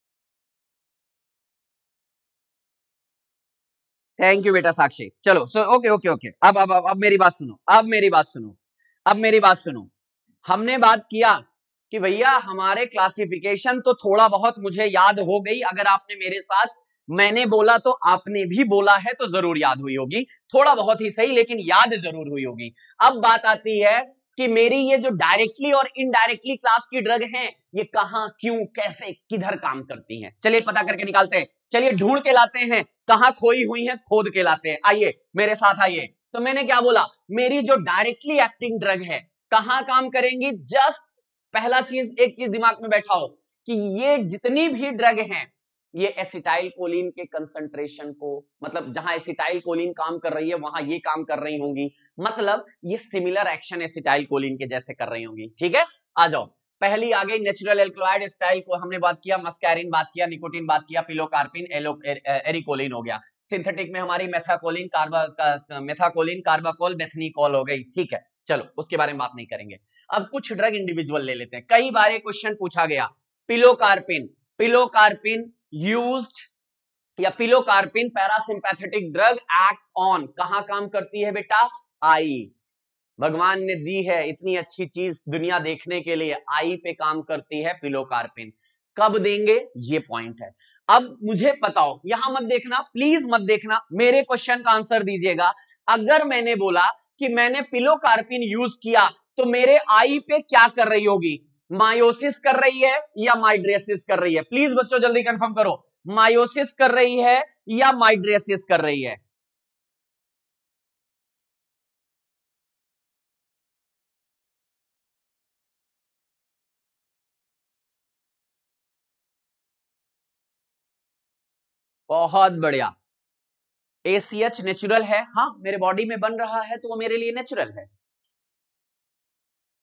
थैंक यू बेटा साक्षी। चलो सो ओके ओके ओके, अब मेरी बात सुनो, अब मेरी बात सुनो, अब मेरी बात सुनो। हमने बात किया कि भैया हमारे क्लासिफिकेशन तो थोड़ा बहुत मुझे याद हो गई, अगर आपने मेरे साथ, मैंने बोला तो आपने भी बोला है तो जरूर याद हुई होगी, थोड़ा बहुत ही सही लेकिन याद जरूर हुई होगी। अब बात आती है कि मेरी ये जो डायरेक्टली और इनडायरेक्टली क्लास की ड्रग हैं ये कहां क्यों कैसे किधर काम करती हैं, चलिए पता करके निकालते हैं, चलिए ढूंढ के लाते हैं, कहां खोई हुई हैं खोद के लाते हैं, आइए मेरे साथ आइए। तो मैंने क्या बोला, मेरी जो डायरेक्टली एक्टिंग ड्रग है कहां काम करेंगी? जस्ट पहला चीज, एक चीज दिमाग में बैठाओ कि ये जितनी भी ड्रग हैं ये एसिटाइल कोलिन के कंसंट्रेशन को, मतलब जहां एसिटाइल कोलिन काम कर रही है वहां ये काम कर रही होंगी, मतलब ये सिमिलर एक्शन एसिटाइल कोलिन के जैसे कर रही होंगी। ठीक है, आ जाओ। पहली आ गई नेचुरल एल्कलॉइड स्टाइल को हमने बात किया, मस्कैरिन बात किया, निकोटीन बात किया, पिलोकार्पिन, एरिकोलिन हो गया। सिंथेटिक में हमारी मेथाकोलिन, मेथाकोलिन, कार्बाकोल, मेथनीकोल हो गई। ठीक है, चलो उसके बारे में बात नहीं करेंगे। अब कुछ ड्रग इंडिविजुअल ले लेते हैं, कई बार क्वेश्चन पूछा गया। पिलोकार्पिन, पिलोकार्पिन यूज्ड या pilocarpine parasympathetic drug act on, कहां काम करती है बेटा? आई। भगवान ने दी है इतनी अच्छी चीज दुनिया देखने के लिए, आई पे काम करती है पिलोकार्पिन। कब देंगे ये पॉइंट है। अब मुझे बताओ, यहां मत देखना प्लीज, मत देखना, मेरे क्वेश्चन का आंसर दीजिएगा। अगर मैंने बोला कि मैंने पिलोकार्पिन यूज किया तो मेरे आई पे क्या कर रही होगी? मायोसिस कर रही है या माइड्रेसिस कर रही है? प्लीज बच्चों जल्दी कंफर्म करो, मायोसिस कर रही है या माइड्रेसिस कर रही है? बहुत बढ़िया। ACH नेचुरल है, हाँ मेरे बॉडी में बन रहा है तो वो मेरे लिए नेचुरल है।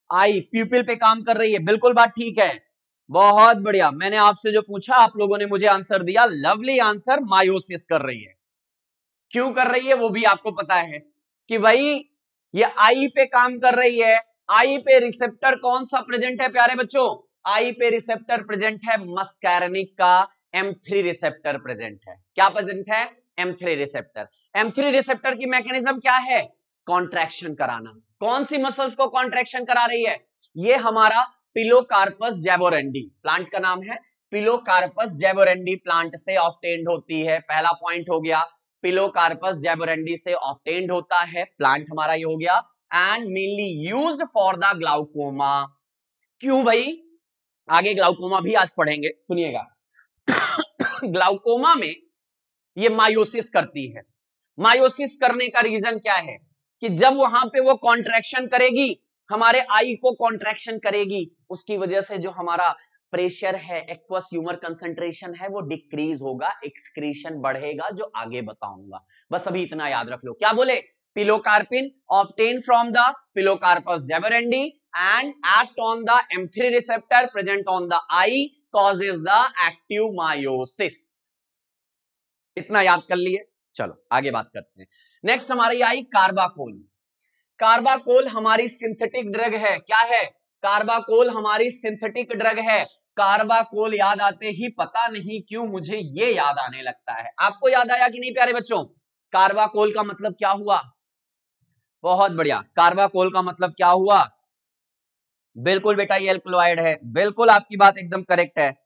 आई प्यूपिल पे काम कर रही है, बिल्कुल बात ठीक है, बहुत बढ़िया। मैंने आपसे जो पूछा आप लोगों ने मुझे आंसर दिया, लवली आंसर, मायोसिस कर रही है। क्यों कर रही है वो भी आपको पता है कि भाई ये आई पे काम कर रही है। आई पे रिसेप्टर कौन सा प्रेजेंट है प्यारे बच्चों? आई पे रिसेप्टर प्रेजेंट है मस्कैरनिक का M3 रिसेप्टर प्रेजेंट है। क्या प्रेजेंट है? M3 receptor. M3 रिसेप्टर की मैकेनिज्म क्या है? कॉन्ट्रैक्शन कराना। कौन सी मसल्स को कॉन्ट्रैक्शन करा रही है? ये हमारा पिलोकार्पस जैबोरेंडी प्लांट का नाम है। पिलोकार्पस जैबोरेंडी प्लांट से ऑब्टेन्ड होती है। पहला पॉइंट हो गया, पिलोकार्पस जैबोरेंडी से ऑब्टेन्ड होता है, प्लांट हमारा ये हो गया। And mainly used for the glaucoma. क्यों भाई? आगे ग्लाउकोमा भी आज पढ़ेंगे, सुनिएगा। ग्लाउकोमा में ये मायोसिस करती है। मायोसिस करने का रीजन क्या है कि जब वहां पे वो कॉन्ट्रैक्शन करेगी, हमारे आई को कॉन्ट्रैक्शन करेगी, उसकी वजह से जो हमारा प्रेशर है, एक्वस ह्यूमर कंसंट्रेशन है, वो डिक्रीज होगा, एक्सक्रीशन बढ़ेगा, जो आगे बताऊंगा। बस अभी इतना याद रख लो। क्या बोले? Pilocarpine obtain from the pilocarpus jaborandi and act on the M3 receptor present on the eye, causes the active miosis. इतना याद कर लिए? चलो आगे बात करते हैं। नेक्स्ट हमारी आई कार्बाकोल। कार्बाकोल हमारी सिंथेटिक ड्रग है। क्या है? कार्बाकोल हमारी सिंथेटिक ड्रग है। कार्बाकोल याद आते ही पता नहीं क्यों मुझे ये याद आने लगता है। आपको याद आया कि नहीं प्यारे बच्चों? कार्बाकोल का मतलब क्या हुआ? बहुत बढ़िया। कार्बाकोल का मतलब क्या हुआ? बिल्कुल बेटा ये एल्कलॉइड है, बिल्कुल आपकी बात एकदम करेक्ट है।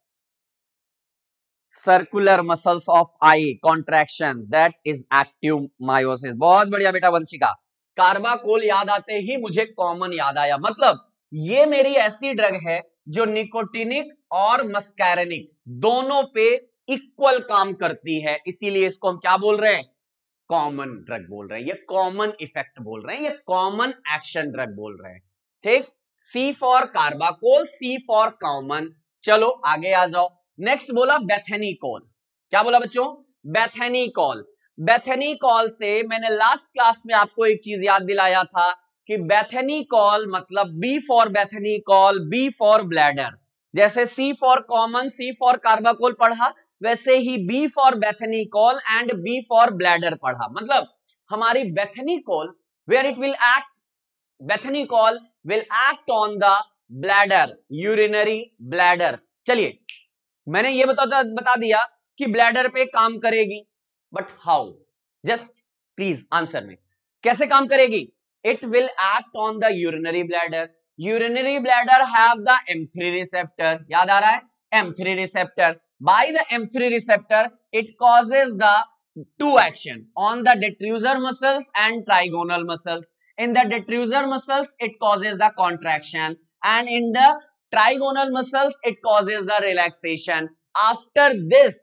Circular muscles of eye contraction, that is active miosis. बहुत बढ़िया बेटा वंशिका। कार्बाकोल याद आते ही मुझे कॉमन याद आया, मतलब ये मेरी ऐसी ड्रग है जो निकोटिनिक और मस्कैरेनिक दोनों पे इक्वल काम करती है, इसीलिए इसको हम क्या बोल रहे हैं? कॉमन ड्रग बोल रहे हैं, ये कॉमन इफेक्ट बोल रहे हैं, ये कॉमन एक्शन ड्रग बोल रहे हैं। ठीक, C for carbachol, C for common. चलो आगे आ जाओ। नेक्स्ट बोला बेथेनिकोल। क्या बोला बच्चों? बेथेनिकोल। बेथेनिकोल से मैंने लास्ट क्लास में आपको एक चीज याद दिलाया था कि बेथेनिकोल मतलब B for bethanechol, B for bladder. जैसे C for common, C for carbachol पढ़ा, वैसे ही B for bethanechol and B for bladder पढ़ा। मतलब हमारी bethanechol where it will act, bethanechol will act on the bladder, urinary bladder. चलिए मैंने ये बता दिया कि ब्लैडर पे काम करेगी, but how? Just please answer में, कैसे काम करेगी? It will act on the urinary bladder. Urinary bladder have the M3 receptor. याद आ रहा है? M3 receptor. By the M3 receptor it causes the two action on the detrusor muscles and trigonal muscles. In the detrusor muscles it causes the contraction and in the trigonal muscles it causes the relaxation. After this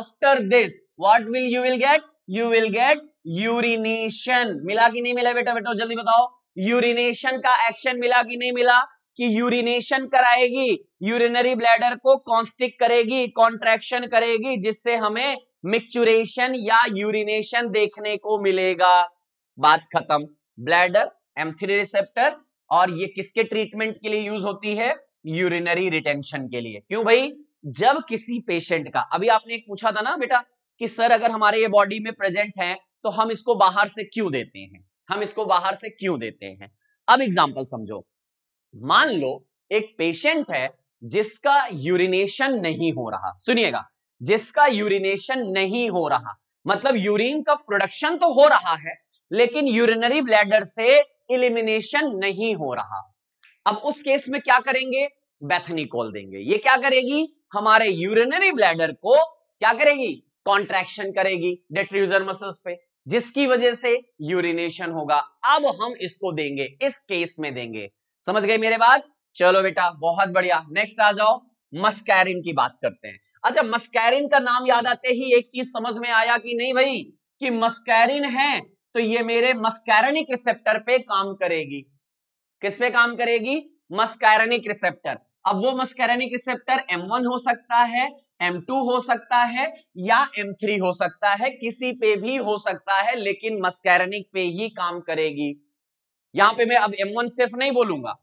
what you will get? You will get urination. मिला कि नहीं मिला बेटा? बेटा जल्दी बताओ, urination का action मिला कि नहीं मिला? कि यूरिनेशन कराएगी, यूरिनरी ब्लैडर को कॉन्स्ट्रिक्ट करेगी, कॉन्ट्रैक्शन करेगी, जिससे हमें मिक्चुरेशन या यूरिनेशन देखने को मिलेगा। बात खत्म। ब्लैडर, M3 रिसेप्टर, और ये किसके ट्रीटमेंट के लिए यूज होती है? यूरिनरी रिटेंशन के लिए। क्यों भाई? जब किसी पेशेंट का, अभी आपने एक पूछा था ना बेटा कि सर अगर हमारे ये बॉडी में प्रेजेंट है तो हम इसको बाहर से क्यों देते हैं, हम इसको बाहर से क्यों देते हैं? अब एग्जांपल समझो। मान लो एक पेशेंट है जिसका यूरिनेशन नहीं हो रहा, सुनिएगा, जिसका यूरिनेशन नहीं हो रहा, मतलब यूरिन का प्रोडक्शन तो हो रहा है लेकिन यूरिनरी ब्लैडर से एलिमिनेशन नहीं हो रहा। अब उस केस में क्या करेंगे? बेथेनिकोल देंगे। ये क्या करेगी? हमारे यूरिनरी ब्लैडर को क्या करेगी? कॉन्ट्रैक्शन करेगी डेट्रूजर मसल्स पे, जिसकी वजह से यूरिनेशन होगा। अब हम इसको देंगे, इस केस में देंगे। समझ गए मेरे बात? चलो बेटा बहुत बढ़िया। नेक्स्ट आ जाओ, मस्कैरिन की बात करते हैं। अच्छा, मस्कैरिन का नाम याद आते ही एक चीज समझ में आया कि नहीं भाई, कि मस्कैरिन है तो ये मेरे मस्कैरेनिक रिसेप्टर पे काम करेगी। किस पे काम करेगी? Muscarinic receptor. अब वो मस्कैरेनिक रिसेप्टर M1 हो सकता है, M2 हो सकता है या M3 हो सकता है, किसी पे भी हो सकता है, लेकिन मस्कैरेनिक पे ही काम करेगी। यहां पे मैं अब M1 सिर्फ नहीं बोलूंगा,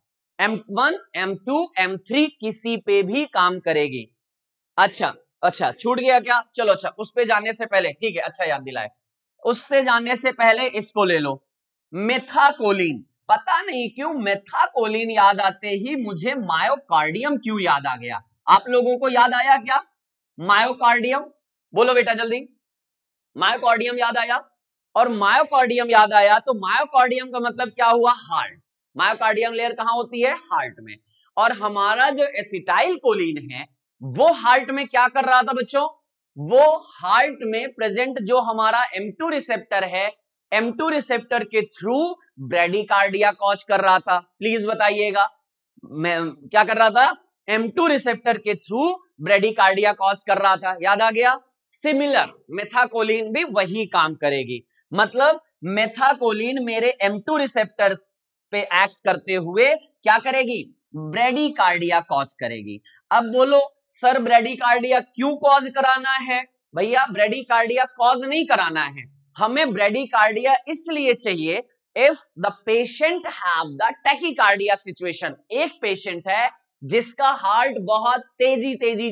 M1 M2 M3 किसी पे भी काम करेगी। अच्छा अच्छा, छूट गया क्या? चलो अच्छा, उस पे जाने से पहले, ठीक है, अच्छा याद दिलाए, उससे जाने से पहले इसको ले लो, मेथाकोलिन। पता नहीं क्यों मेथाकोलिन याद आते ही मुझे मायोकार्डियम क्यों याद आ गया? आप लोगों को याद आया क्या मायोकार्डियम? बोलो बेटा जल्दी। मायोकार्डियम याद आया? और मायोकार्डियम याद आया तो मायोकार्डियम का मतलब क्या हुआ? हार्ट। मायोकार्डियम लेयर कहां होती है? हार्ट में। और हमारा जो एसिटाइल कोलिन है वो हार्ट में क्या कर रहा था बच्चों? वो हार्ट में प्रेजेंट जो हमारा M2 रिसेप्टर है, M2 रिसेप्टर के थ्रू ब्रेडिकार्डिया कॉज कर रहा था। प्लीज बताइएगा, मैं क्या कर रहा था? M2 रिसेप्टर के थ्रू ब्रेडिकार्डिया कॉज कर रहा था। याद आ गया? सिमिलर मेथाकोलिन भी वही काम करेगी। मतलब मेथाकोलिन मेरे M2 रिसेप्टर पे एक्ट करते हुए क्या करेगी? ब्रेडिकार्डिया कॉज करेगी। अब बोलो सर ब्रेडिकार्डिया क्यों कॉज कराना है? भैया ब्रेडिकार्डिया कॉज नहीं कराना है, हमें ब्रेडिकार्डिया इसलिए चाहिए if the patient have the tachycardia situation. एक पेशेंट है जिसका हार्ट बहुत तेजी तेजी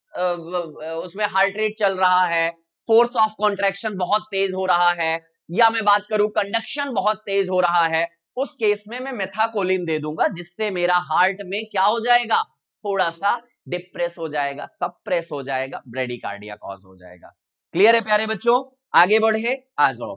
उसमें हार्ट रेट चल रहा है, फोर्स ऑफ कॉन्ट्रैक्शन बहुत तेज हो रहा है, या मैं बात करूं कंडक्शन बहुत तेज हो रहा है, उस केस में मैं मेथाकोलिन दे दूंगा जिससे मेरा हार्ट में क्या हो जाएगा? थोड़ा सा डिप्रेस हो जाएगा, सप्रेस हो जाएगा, ब्रेडिकार्डिया कॉज हो जाएगा। क्लियर है प्यारे बच्चों? आगे बढ़े, आ जाओ।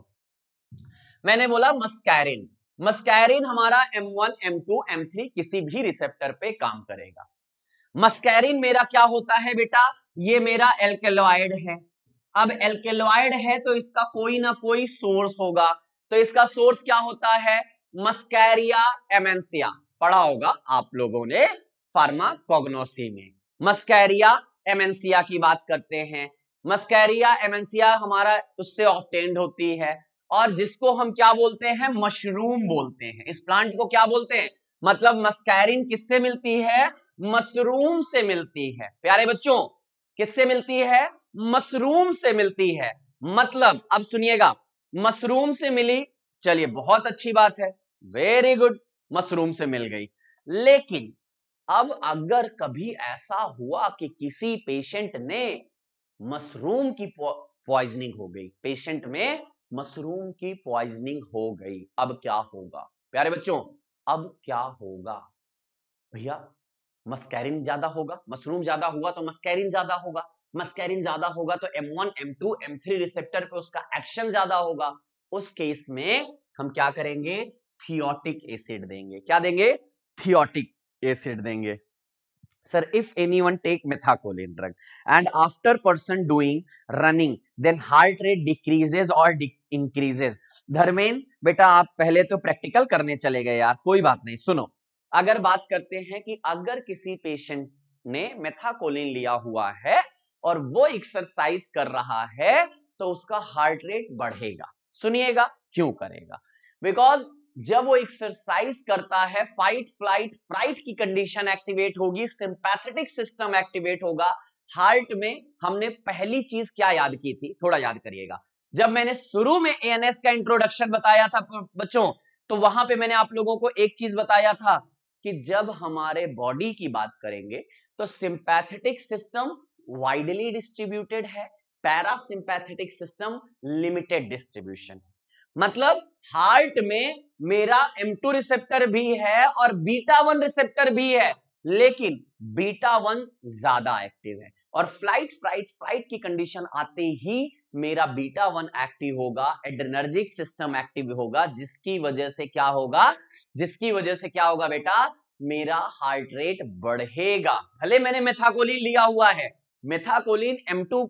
मैंने बोला मस्कैरिन। मस्कैरिन हमारा M1 M2 M3 किसी भी रिसेप्टर पे काम करेगा। मस्कैरिन मेरा क्या होता है बेटा? ये मेरा एल्केलॉइड है। अब एल्केलॉइड है तो इसका कोई ना कोई सोर्स होगा, तो इसका सोर्स क्या होता है? मस्कैरिया एमेंसिया। पढ़ा होगा आप लोगों ने फार्माकोग्नोसी में। मस्कैरिया एमेंसिया की बात करते हैं। मस्कैरिया एमेंसिया हमारा उससे ऑब्टेन्ड होती है, और जिसको हम क्या बोलते हैं? मशरूम बोलते हैं। इस प्लांट को क्या बोलते हैं? मतलब मस्कैरिन किससे मिलती है? मशरूम से मिलती है। प्यारे बच्चों किससे मिलती है? मशरूम से मिलती है। मतलब अब सुनिएगा, मशरूम से मिली, चलिए बहुत अच्छी बात है, वेरी गुड, मशरूम से मिल गई। लेकिन अब अगर कभी ऐसा हुआ कि किसी पेशेंट ने मशरूम की पॉइजनिंग हो गई, पेशेंट में मशरूम की पॉइजनिंग हो गई, अब क्या होगा प्यारे बच्चों? अब क्या होगा भैया? मस्कैरिन ज्यादा होगा, मशरूम ज्यादा हुआ तो मस्कैरिन ज्यादा होगा, मस्कैरिन ज्यादा होगा तो M1 M2 M3 रिसेप्टर पे उसका एक्शन ज्यादा होगा। उस केस में हम क्या करेंगे? थियोटिक एसिड देंगे। क्या देंगे? थियोटिक एसिड देंगे। Sir, if anyone take methacholine drug and after person doing running, then heart rate decreases or increases. Dharmendra बेटा आप पहले तो प्रैक्टिकल करने चले गए यार, कोई बात नहीं, सुनो। अगर बात करते हैं कि अगर किसी पेशेंट ने मेथाकोलिन लिया हुआ है और वो एक्सरसाइज कर रहा है तो उसका हार्ट रेट बढ़ेगा। सुनिएगा क्यों करेगा? बिकॉज जब वो एक्सरसाइज करता है फाइट फ्लाइट फ्राइट की कंडीशन एक्टिवेट होगी, सिंपैथेटिक सिस्टम एक्टिवेट होगा हार्ट में। हमने पहली चीज क्या याद की थी? थोड़ा याद करिएगा। जब मैंने शुरू में एएनएस का इंट्रोडक्शन बताया था बच्चों, तो वहां पे मैंने आप लोगों को एक चीज बताया था कि जब हमारे बॉडी की बात करेंगे तो सिंपैथेटिक सिस्टम वाइडली डिस्ट्रीब्यूटेड है, पैरासिंपैथेटिक सिस्टम लिमिटेड डिस्ट्रीब्यूशन। मतलब हार्ट में मेरा M2 रिसेप्टर भी है और बीटा 1 रिसेप्टर भी है, लेकिन बीटा 1 ज्यादा एक्टिव है, और फ्लाइट फ्लाइट फ्लाइट की कंडीशन आते ही मेरा बीटा 1 एक्टिव होगा, एड्रेनर्जिक सिस्टम एक्टिव होगा, जिसकी वजह से क्या होगा? जिसकी वजह से क्या होगा बेटा? मेरा हार्ट रेट बढ़ेगा। भले मैंने मेथाकोलिन लिया हुआ है, मेथाकोलिन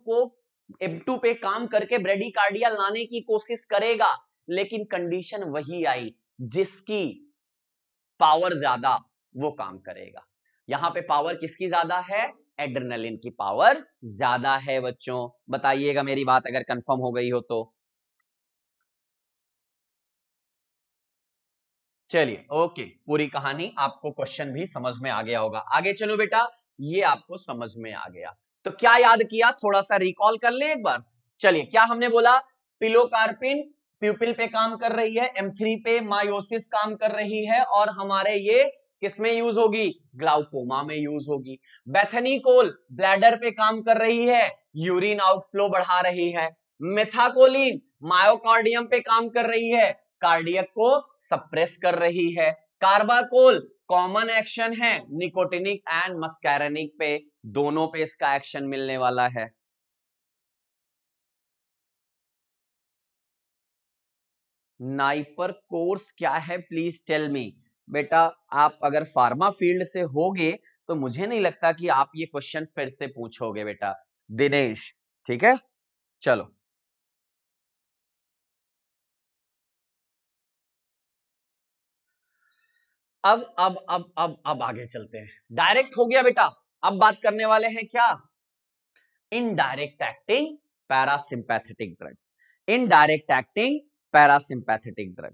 M2 पे काम करके ब्रेडिकार्डिया लाने की कोशिश करेगा, लेकिन कंडीशन वही आई, जिसकी पावर ज्यादा वो काम करेगा। यहां पे पावर किसकी ज्यादा है? एड्रेनलिन की पावर ज्यादा है। बच्चों बताइएगा मेरी बात अगर कंफर्म हो गई हो तो। चलिए ओके, पूरी कहानी आपको क्वेश्चन भी समझ में आ गया होगा। आगे चलो बेटा, ये आपको समझ में आ गया तो क्या याद किया? थोड़ा सा रिकॉल कर ले एक बार। चलिए, क्या हमने बोला? पिलोकार्पिन प्यूपिल पे काम कर रही है, M3 पे मायोसिस काम कर रही है, और हमारे ये किसमें यूज होगी? ग्लाउकोमा में यूज होगी। बेथनीकोल ब्लैडर पे काम कर रही है, यूरिन आउटफ्लो बढ़ा रही है। मेथाकोलिन मायोकार्डियम पे काम कर रही है, कार्डियक को सप्रेस कर रही है। कार्बाकोल कॉमन एक्शन है निकोटिनिक एंड मस्कैरेनिक पे, दोनों पे इसका एक्शन मिलने वाला है। नाइपर कोर्स क्या है, प्लीज टेल मी। बेटा आप अगर फार्मा फील्ड से होगे तो मुझे नहीं लगता कि आप ये क्वेश्चन फिर से पूछोगे बेटा दिनेश, ठीक है। चलो अब आगे चलते हैं। डायरेक्ट हो गया बेटा। अब बात करने वाले हैं क्या? Indirect acting parasympathetic drug. Indirect acting parasympathetic drug,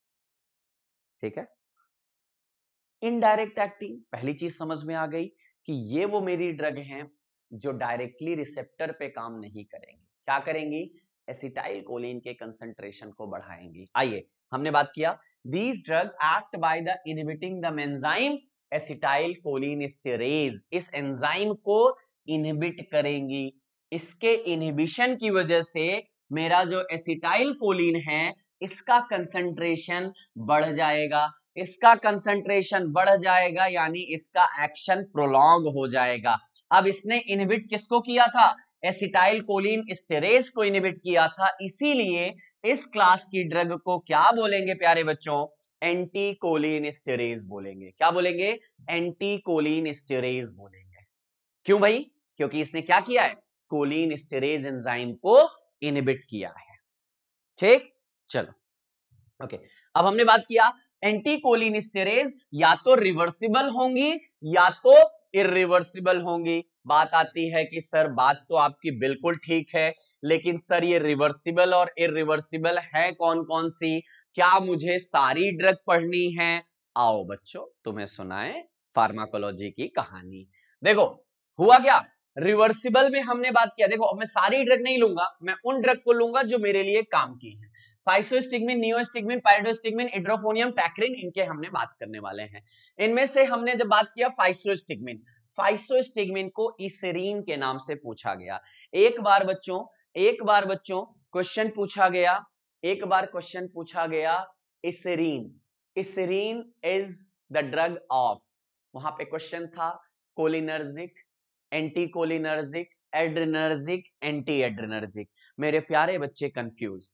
ठीक है। इनडायरेक्ट एक्टिंग, पहली चीज समझ में आ गई कि ये वो मेरी ड्रग हैं जो डायरेक्टली रिसेप्टर पे काम नहीं करेंगी। क्या करेंगी? एसिटाइल कोलिन के कंसंट्रेशन को बढ़ाएंगी। आइए हमने बात किया, these drug act by the inhibiting the enzyme acetyl choline esterase. इस एंजाइम को इनहिबिट करेंगी। इसके इनहिबिशन की वजह से मेरा जो एसिटाइल कोलिन है इसका कंसंट्रेशन बढ़ जाएगा। इसका कंसंट्रेशन बढ़ जाएगा यानी इसका एक्शन प्रोलॉन्ग हो जाएगा। अब इसने इनहिबिट किसको किया था? एसिटाइल कोलिन स्टेरेज को इनहिबिट किया था, इसीलिए इस क्लास की ड्रग को क्या बोलेंगे प्यारे बच्चों? एंटी कोलिन स्टेरेज बोलेंगे। क्या बोलेंगे? एंटी कोलिन स्टेरेज बोलेंगे। क्यों भाई? क्योंकि इसने क्या किया है? कोलिन स्टेरेज एंजाइम को इनहिबिट किया है। ठीक, चलो ओके। अब हमने बात किया एंटी कोलिनिस्टेरेज या तो रिवर्सिबल होंगी या तो इरिवर्सिबल होंगी। बात आती है कि सर बात तो आपकी बिल्कुल ठीक है, लेकिन सर ये रिवर्सिबल और इरिवर्सिबल है कौन कौन सी? क्या मुझे सारी ड्रग पढ़नी है? आओ बच्चों तुम्हें सुनाएं फार्माकोलॉजी की कहानी। देखो हुआ क्या, रिवर्सिबल में हमने बात किया। देखो अब मैं सारी ड्रग नहीं लूंगा, मैं उन ड्रग को लूंगा जो मेरे लिए काम की है। फाइसोस्टिग्मिन, नियोस्टिग्मिन, पाइरिडोस्टिग्मिन, इड्रोफोनियम, टैक्रिन, इनके हमने बात करने वाले हैं। इनमें से हमने जब बात किया फाइसोस्टिग्मिन, फाइसोस्टिग्मिन को इसेरीन के नाम से पूछा गया। एक बार बच्चों क्वेश्चन पूछा गया, एक बार क्वेश्चन पूछा गया eserine, eserine is the drug of, वहां पे क्वेश्चन था cholinergic, anti cholinergic, adrenergic, anti adrenergic. मेरे प्यारे बच्चे कंफ्यूज,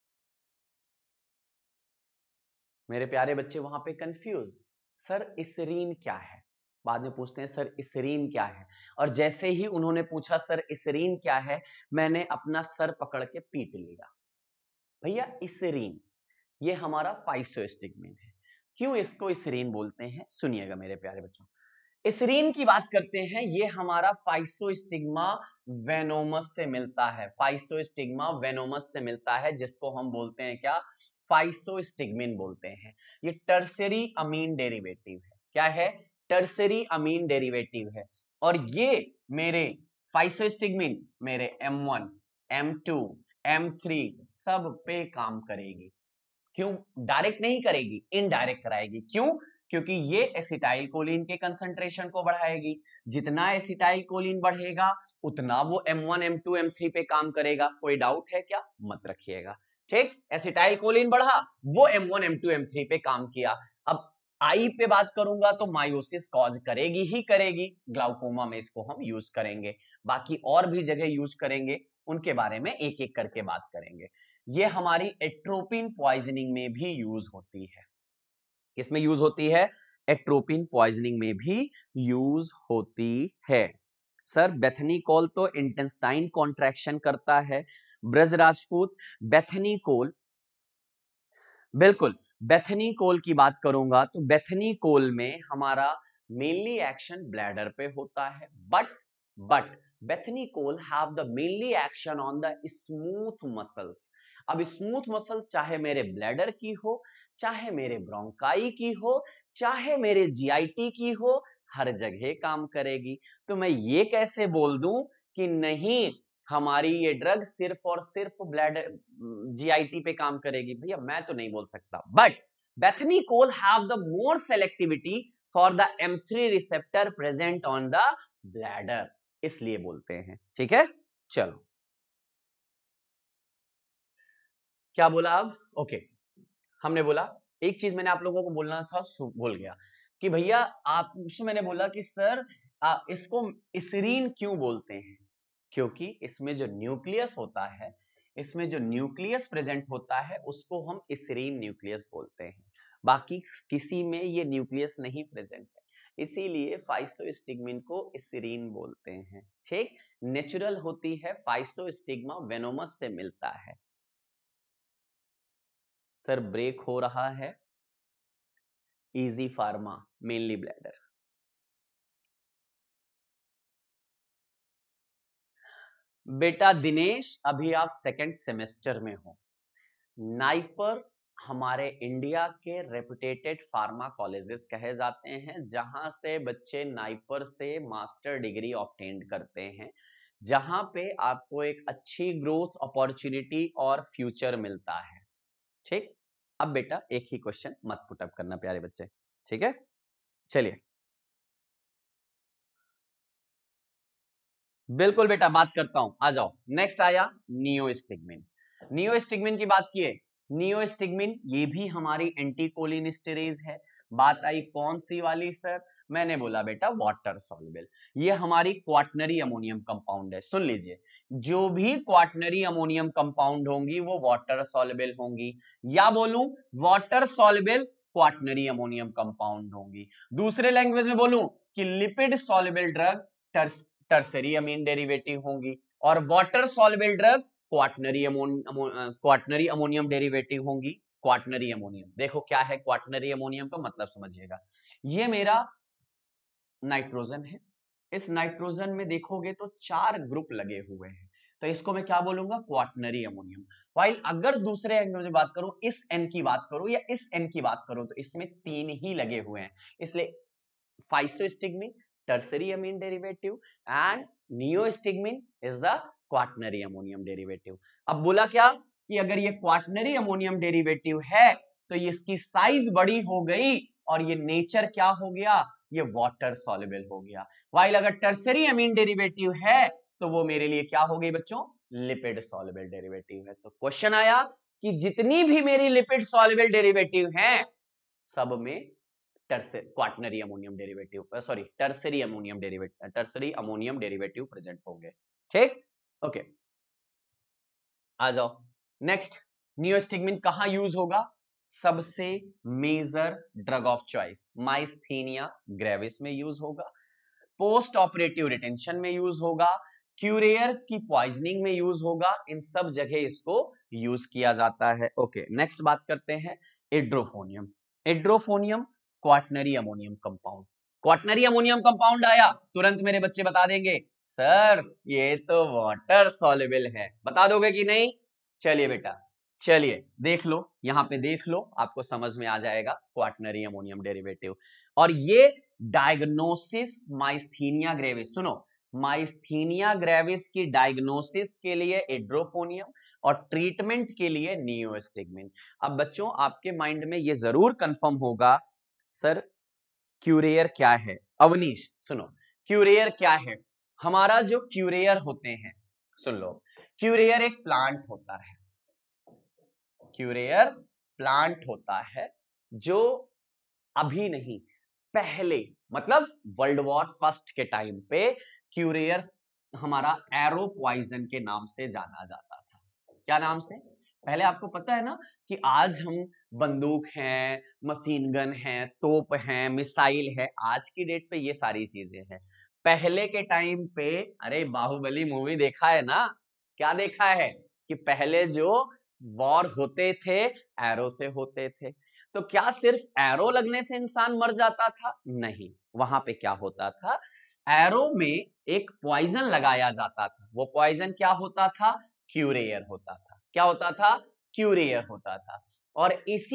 मेरे प्यारे बच्चे वहां पे कंफ्यूज, सर इसेरीन क्या है? बाद में पूछते हैं सर इसेरीन क्या है, और जैसे ही उन्होंने पूछा सर इसेरीन क्या है, मैंने अपना सर पकड़ के पीट लिया। भैया इसेरीन ये हमारा फाइसोस्टिग्मिन है। क्यों इसको इसेरीन बोलते हैं? सुनिएगा मेरे प्यारे बच्चों। इसेरीन की बात करते हैं, ये हमारा फाइसोस्टिग्मा वेनोमस से मिलता है। फाइसोस्टिग्मा वेनोमस से मिलता है, जिसको हम बोलते हैं क्या? फाइसोस्टिग्मिन बोलते हैं। ये टर्सरी अमीन डेरिवेटिव है। क्या है? टर्सरी अमीन डेरिवेटिव है। और ये मेरे फाइसोस्टिग्मिन मेरे M1, M2, M3 सब पे काम करेगी। क्यों? डायरेक्ट नहीं करेगी, इनडायरेक्ट कराएगी। क्यों? क्योंकि ये एसिटाइल कोलिन के कंसंट्रेशन को बढ़ाएगी। जितना एसिटाइल कोलिन बढ़ेगा उतना वो M1, M2, M3 पे काम करेगा। कोई डाउट है क्या? मत रखिएगा। ठीक, एसिटाइल कोलिन बढ़ा, वो M1, M2, M3 पे काम किया। अब आई पे बात करूंगा तो मायोसिस कॉज करेगी ही करेगी। ग्लाउकोमा में इसको हम यूज करेंगे, बाकी और भी जगह यूज करेंगे, उनके बारे में एक एक करके बात करेंगे। ये हमारी एट्रोपिन पॉइजनिंग में भी यूज होती है। किसमें यूज होती है? एट्रोपिन पॉइजनिंग में भी यूज होती है। सर बेथनीकोल तो इंटेस्टाइन कॉन्ट्रैक्शन करता है। ब्रज राजपूत बेथनीकोल, बिल्कुल बेथनीकोल की बात करूंगा तो बेथनीकोल में हमारा मेनली एक्शन ब्लैडर पे होता है, but bethanechol have the mainly action on the smooth muscles. अब स्मूथ मसल्स चाहे मेरे ब्लैडर की हो, चाहे मेरे ब्रोंकाई की हो, चाहे मेरे जीआईटी की हो, हर जगह काम करेगी। तो मैं ये कैसे बोल दूं कि नहीं हमारी ये ड्रग सिर्फ और सिर्फ ब्लैडर जीआईटी पे काम करेगी? भैया मैं तो नहीं बोल सकता। But bethanechol have the more selectivity for the M3 receptor present on the bladder, इसलिए बोलते हैं। ठीक है, चलो क्या बोला अब? ओके, हमने बोला एक चीज मैंने आप लोगों को बोलना था, भूल गया कि भैया आपसे मैंने बोला कि सर इसको इसिरीन क्यों बोलते हैं, क्योंकि इसमें जो न्यूक्लियस होता है, इसमें जो न्यूक्लियस प्रेजेंट होता है उसको हम इसिरीन न्यूक्लियस बोलते हैं, बाकी किसी में ये न्यूक्लियस नहीं प्रेजेंट है, इसीलिए फाइसोस्टिग्मिन को इसिरीन बोलते हैं। ठीक, नेचुरल होती है, फाइसोस्टिग्मा वेनोमस से मिलता है। सर ब्रेक हो रहा है, इजी फार्मा मेनली ब्लैडर। बेटा दिनेश अभी आप सेकंड सेमेस्टर में हो। नाइपर हमारे इंडिया के रेपुटेटेड फार्मा कॉलेजेस कहे जाते हैं, जहां से बच्चे नाइपर से मास्टर डिग्री ऑब्टेन करते हैं, जहां पे आपको एक अच्छी ग्रोथ अपॉर्चुनिटी और फ्यूचर मिलता है। ठीक, अब बेटा एक ही क्वेश्चन मत पुट अप करना प्यारे बच्चे, ठीक है? चलिए बिल्कुल बेटा बात करता हूं, आ जाओ। नेक्स्ट आया नियोस्टिग्मिन। नियोस्टिग्मिन की बात किए, नियोस्टिग्मिन ये भी हमारी एंटीकोलिनिस्टेरेज है। बात आई कौन सी वाली सर? मैंने बोला बेटा वाटर सॉल्युबल। ये हमारी क्वाटनरी अमोनियम कंपाउंड है। सुन लीजिए, जो भी क्वाटनरी अमोनियम कंपाउंड होंगी वो वाटर सॉल्युबल होंगी, या बोलूं water soluble quaternary ammonium compound होंगी। दूसरे लैंग्वेज में बोलूं कि lipid soluble drug tertiary amine derivative होंगी, और water soluble drug quaternary ammonium derivative होंगी। क्वाटनरी अमोनियम, देखो क्या है क्वाटनरी अमोनियम का मतलब समझिएगा। ये मेरा नाइट्रोजन है, इस नाइट्रोजन में देखोगे तो 4 ग्रुप लगे हुए हैं, तो इसको मैं क्या बोलूंगा? Quaternary ammonium. वाइल अगर दूसरे एंगल से बात करूं, इस एन की बात करूं या इस एन की बात करूं, तो इसमें 3 ही लगे हुए हैं, इसलिए फाइसोस्टिग्मिन tertiary amine derivative and neostigmine is the quaternary ammonium derivative। अब बोला क्या कि अगर ये क्वाटनरी अमोनियम डेरिवेटिव है तो ये इसकी साइज बड़ी हो गई और ये नेचर क्या हो गया? ये वाटर सॉल्युबल हो गया। वाइल अगर टर्सरी अमीन डेरिवेटिव है तो वो मेरे लिए क्या हो गई बच्चों? लिपिड सॉल्युबल डेरिवेटिव है। तो क्वेश्चन आया कि जितनी भी मेरी लिपिड सॉल्युबल डेरिवेटिव हैं सब में quaternary ammonium derivative, sorry tertiary ammonium derivative present होंगे। ठीक, ओके आ जाओ नेक्स्ट। नियोस्टिग्मिन कहां यूज होगा? सबसे major drug of choice myasthenia gravis में यूज होगा, पोस्ट ऑपरेटिव रिटेंशन में यूज होगा, क्यूरेयर की पॉइजनिंग में यूज होगा, इन सब जगह इसको यूज किया जाता है। ओके नेक्स्ट बात करते हैं edrophonium. Edrophonium quaternary ammonium compound. Quaternary ammonium compound आया तुरंत मेरे बच्चे बता देंगे सर ये तो वाटर सॉल्युबल है, बता दोगे कि नहीं? चलिए बेटा, चलिए देख लो, यहां पे देख लो, आपको समझ में आ जाएगा क्वाटनरी अमोनियम डेरिवेटिव। और ये डायग्नोसिस माइस्थीनिया ग्रेविस, सुनो, माइस्थीनिया ग्रेविस की डायग्नोसिस के लिए एड्रोफोनियम और ट्रीटमेंट के लिए नियोस्टिग्मिन। अब बच्चों आपके माइंड में ये जरूर कंफर्म होगा सर क्यूरेयर क्या है? अवनीश सुनो, क्यूरेयर क्या है? हमारा जो क्यूरेयर होते हैं, सुन लो, क्यूरेयर एक प्लांट होता है, क्यूरेयर प्लांट होता है जो अभी नहीं पहले, मतलब वर्ल्ड वॉर फर्स्ट के टाइम पे क्यूरेयर हमारा एरो पॉइजन के नाम से जाना जाता था। क्या नाम से? पहले आपको पता है ना कि आज हम बंदूक हैं, मशीन गन है, तोप है, मिसाइल है, आज की डेट पे ये सारी चीजें हैं। पहले के टाइम पे, अरे बाहुबली मूवी देखा है ना? क्या देखा है कि पहले जो वॉर होते थे एरो से होते थे। तो क्या सिर्फ एरो लगने से इंसान मर जाता था? नहीं, वहां पे क्या होता था, एरो में एक पॉइजन लगाया जाता था, वो पॉइजन क्या होता था? क्यूरेयर होता था। क्या होता था? क्यूरेयर होता था। और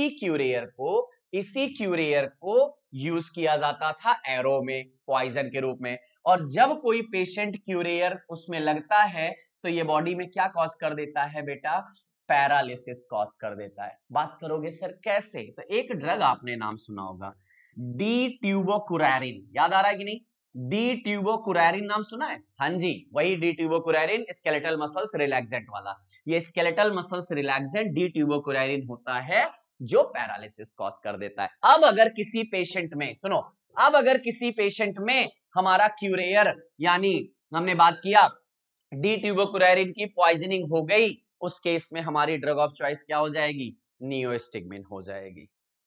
इसी क्यूरेयर को यूज किया जाता था एरो में पॉइजन के रूप में। और जब कोई पेशेंट क्यूरेयर उसमें लगता है तो ये बॉडी में क्या कॉज कर देता है बेटा? पैरालिसिस कॉज कर देता है। बात करोगे सर कैसे? तो एक ड्रग आपने नाम सुना होगा, डी ट्यूबोकुरैरिन, याद आ रहा है कि नहीं? डी ट्यूबोकुरैरिन नाम सुना है? हाँ जी, वही D tubocurarine, skeletal muscles relaxant वाला। ये skeletal muscles relaxant D tubocurarine होता है जो पैरालिसिस कॉज कर देता है। अब अगर किसी पेशेंट में, सुनो, अब अगर किसी पेशेंट में हमारा क्यूरेयर, यानी हमने बात किया डी ट्यूबोकुरैरिन की पॉइजनिंग हो गई, उस केस में हमारी ड्रग ऑफ चॉइस क्या हो जाएगी? नियोस्टिग्मिन हो जाएगी।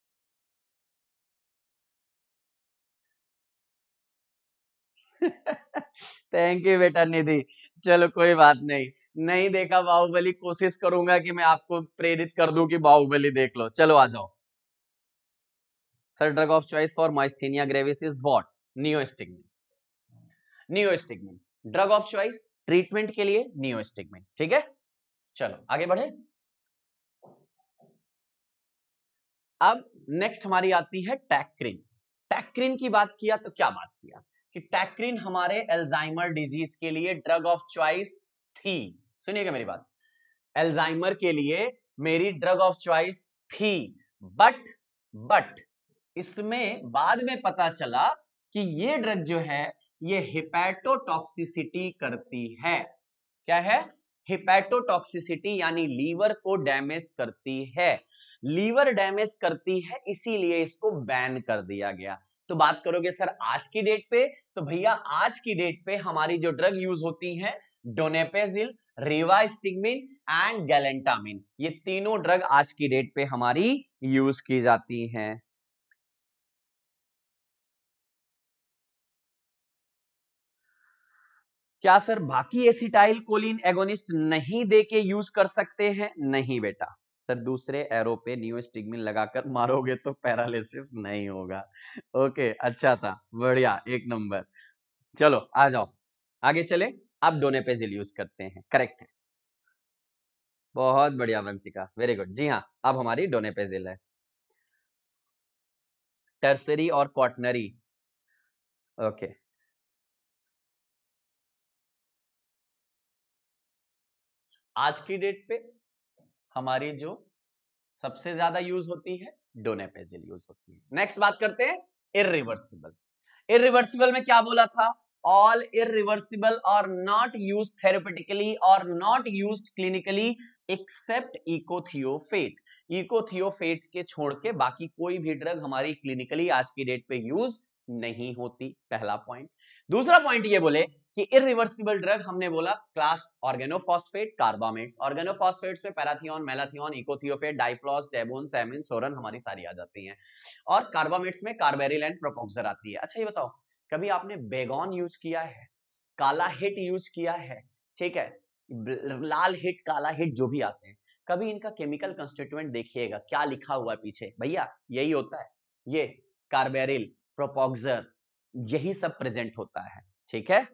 थैंक यू बेटा निधि। चलो कोई बात नहीं, नहीं देखा बाहुबली, कोशिश करूंगा कि मैं आपको प्रेरित कर दूं कि बाहुबली देख लो। चलो आ जाओ sir. Drug of choice for myasthenia gravis is what? Neostigmine. Neostigmine drug of choice treatment के लिए, नियोस्टिग्मिन। ठीक है, चलो आगे बढ़े। अब नेक्स्ट हमारी आती है टैक्रिन। टैक्रिन की बात किया तो क्या बात किया कि टैक्रिन हमारे एल्जाइमर डिजीज के लिए ड्रग ऑफ चॉइस थी। सुनिएगा मेरी बात, एल्जाइमर के लिए मेरी ड्रग ऑफ चॉइस थी, बट इसमें बाद में पता चला कि ये ड्रग जो है ये हिपैटोटॉक्सिसिटी करती है। क्या है? हिपैटोटॉक्सिसिटी, यानी लीवर को डैमेज करती है। लीवर डैमेज करती है, इसीलिए इसको बैन कर दिया गया। तो बात करोगे सर आज की डेट पे, तो भैया आज की डेट पे हमारी जो ड्रग यूज होती है, डोनेपेजिल, रिवास्टिग्मिन एंड गैलेंटामिन, ये तीनों ड्रग आज की डेट पे हमारी यूज की जाती हैं। क्या सर बाकी एसिटाइल कोलिन एगोनिस्ट नहीं देके यूज कर सकते हैं? नहीं बेटा, सर दूसरे एरो पे नियोस्टिग्मिन लगाकर मारोगे तो पैरालिसिस नहीं होगा। ओके, अच्छा था, बढ़िया, एक नंबर। चलो आ जाओ, आगे चले। आप डोनेपेजिल यूज करते हैं, करेक्ट है, बहुत बढ़िया वंशिका, वेरी गुड। जी हाँ, अब हमारी डोनेपेजिल है। टर्सरी और क्वाटनरी, ओके। आज की डेट पे हमारी जो सबसे ज्यादा यूज होती है, डोनेपेजिल यूज होती है। नेक्स्ट बात करते हैं इरिवर्सिबल। इरिवर्सिबल में क्या बोला था? ऑल इरिवर्सिबल और नॉट यूज थेरेपेटिकली और not use clinically except echothiophate. Echothiophate के छोड़ के बाकी कोई भी ड्रग हमारी क्लिनिकली आज की डेट पे यूज नहीं होती, पहला पॉइंट। दूसरा पॉइंट ये बोले कि इरिवर्सिबल ड्रग, हमने बोला क्लास ऑर्गेनोफॉस्फेट, कार्बामेट्स। ऑर्गेनोफॉस्फेट्स में parathion, malathion, echothiophate, dyflos, tabun, sarin, soman, हमारी सारी आ जाती हैं। और कार्बामेट्स में कार्बेरिल एंड प्रोपोक्सर आती है। अच्छा ये बताओ, कभी आपने बेगॉन यूज किया है, काला हिट यूज किया है, ठीक है, लाल हिट, काला हिट जो भी आते हैं, कभी इनका केमिकल कंस्टिट्यूएंट देखिएगा क्या लिखा हुआ है पीछे, भैया यही होता है, ये कार्बेरिल, प्रोपोक्सर, यही सब प्रेजेंट होता है। ठीक है,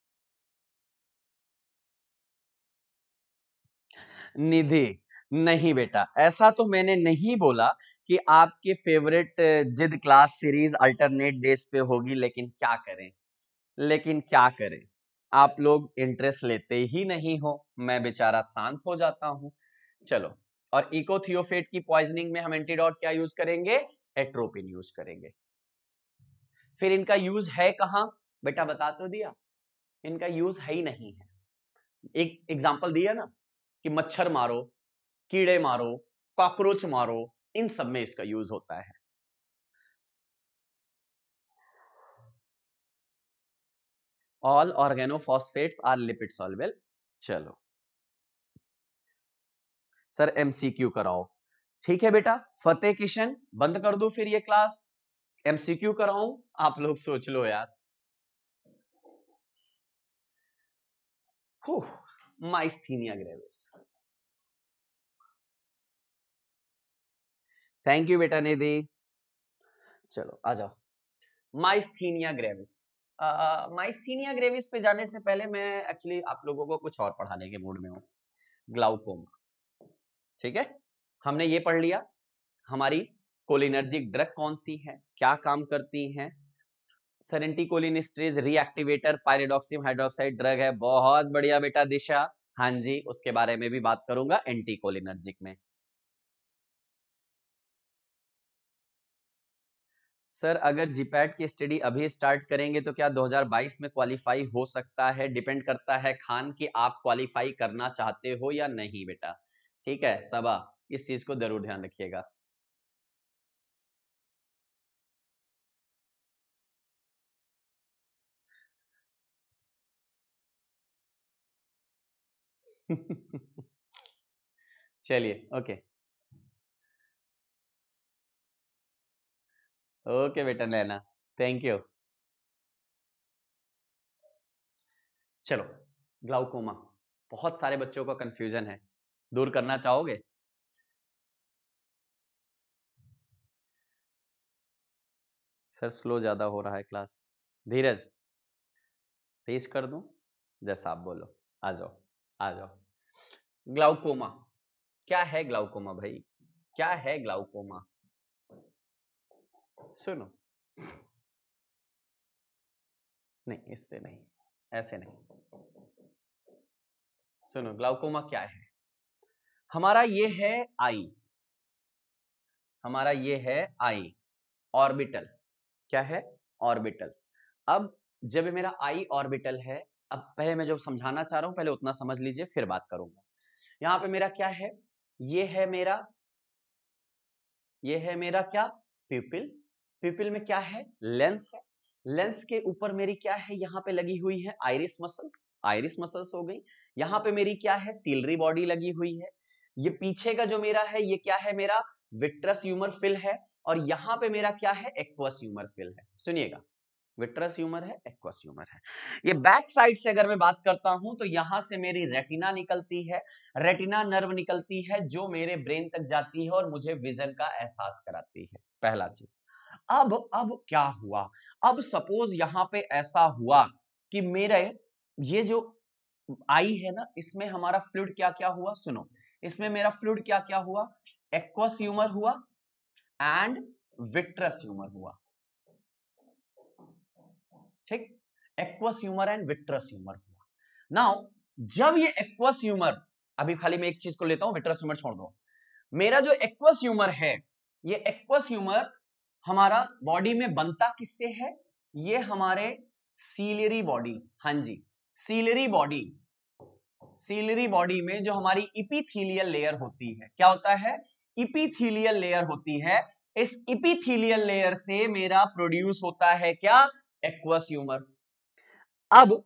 निधि, नहीं बेटा, ऐसा तो मैंने नहीं बोला कि आपके फेवरेट जिद क्लास सीरीज अल्टरनेट डेज पे होगी, लेकिन क्या करें, लेकिन क्या करें, आप लोग इंटरेस्ट लेते ही नहीं हो, मैं बेचारा शांत हो जाता हूं। चलो, और इकोथियोफेट की पॉइजनिंग में हम एंटीडोट क्या यूज करेंगे? एट्रोपिन यूज करेंगे। फिर इनका यूज है कहां? बेटा बता तो दिया, इनका यूज है ही नहीं है। एक एग्जांपल दिया ना कि मच्छर मारो, कीड़े मारो, कॉकरोच मारो, इन सब में इसका यूज होता है। All organophosphates are lipid soluble. चलो सर एमसीक्यू कराओ। ठीक है बेटा, फतेह किशन, बंद कर दो फिर ये क्लास, एमसीक्यू कराऊं? आप लोग सोच लो यार। माइस्थीनिया ग्रेविस, थैंक यू बेटा निधि। चलो आ जाओ, माइस्थीनिया ग्रेविस। माइस्थीनिया ग्रेविस पे जाने से पहले मैं एक्चुअली आप लोगों को कुछ और पढ़ाने के मूड में हूँ। ग्लाउकोमा, ठीक है, हमने ये पढ़ लिया हमारी कोलिनर्जिक ड्रग कौन सी है, क्या काम करती हैं। सेरेंटिकोलिनिस्ट्रेज रीएक्टिवेटर पायरिडॉक्सियम हाइड्रोक्साइड ड्रग है, बहुत बढ़िया बेटा दिशा। हाँ जी, उसके बारे में भी बात करूंगा एंटीकोलिनर्जिक में। सर अगर जीपैट की स्टडी अभी स्टार्ट करेंगे तो क्या 2022 में क्वालिफाई हो सकता है? डिपेंड करता है खान कि आप क्वालिफाई करना चाहते हो या नहीं बेटा। ठीक है सबा, इस चीज को जरूर ध्यान रखिएगा। चलिए ओके। ओके बेटा नैना, थैंक यू। चलो, ग्लाउकोमा बहुत सारे बच्चों का कंफ्यूजन है, दूर करना चाहोगे? सर स्लो ज्यादा हो रहा है क्लास। धीरज, तेज कर दूं? जैसा आप बोलो। आ जाओ, आ जाओ। ग्लाउकोमा क्या है? ग्लाउकोमा भाई क्या है ग्लाउकोमा? सुनो, नहीं इससे नहीं, ऐसे नहीं। सुनो, ग्लाउकोमा क्या है? हमारा ये है आई, हमारा ये है आई, ऑर्बिटल। क्या है? ऑर्बिटल। अब जब मेरा आई ऑर्बिटल है, अब पहले मैं जो समझाना चाह रहा हूं पहले उतना समझ लीजिए फिर बात करूंगा। यहां पे मेरा क्या है? ये है मेरा, ये है मेरा क्या? प्यूपिल। प्यूपिल में क्या है? लेंस है। लेंस के ऊपर मेरी क्या है? यहाँ पे लगी हुई है आइरिस मसल्स, आइरिस मसल्स हो गई। यहाँ पे मेरी क्या है? सीलरी बॉडी लगी हुई है। ये पीछे का जो मेरा है ये क्या है? मेरा विट्रस ह्यूमर फिल है। और यहाँ पे मेरा क्या है? एक्वस ह्यूमर फिल है। सुनिएगा, विट्रस ह्यूमर है, एक्वस ह्यूमर है। ये बैक साइड से अगर मैं बात करता हूं तो यहां से मेरी रेटिना निकलती है, रेटिना नर्व निकलती है जो मेरे ब्रेन तक जाती है और मुझे विजन का एहसास कराती है। पहला चीज। अब क्या हुआ? अब सपोज यहां पे ऐसा हुआ कि मेरे ये जो आई है ना, इसमें हमारा फ्लूइड क्या क्या हुआ? सुनो, इसमें मेरा फ्लूइड क्या क्या हुआ? एक्वस ह्यूमर हुआ एंड विट्रस ह्यूमर हुआ। ठीक, aqueous humour and vitreous humour हुआ। नाउ जब ये एक्वस ह्यूमर, अभी खाली मैं एक चीज को लेता हूं, विट्रस ह्यूमर छोड़ दो। मेरा जो एक्वस ह्यूमर है, ये एक्वस ह्यूमर हमारा बॉडी में बनता किससे है? ये हमारे सीलरी बॉडी, हाँ जी, सीलरी बॉडी, सीलरी बॉडी में जो हमारी इपिथीलियल लेयर होती है, क्या होता है? इपिथीलियल लेयर होती है। इस इपिथीलियल लेयर से मेरा प्रोड्यूस होता है क्या? Aqueous humour. अब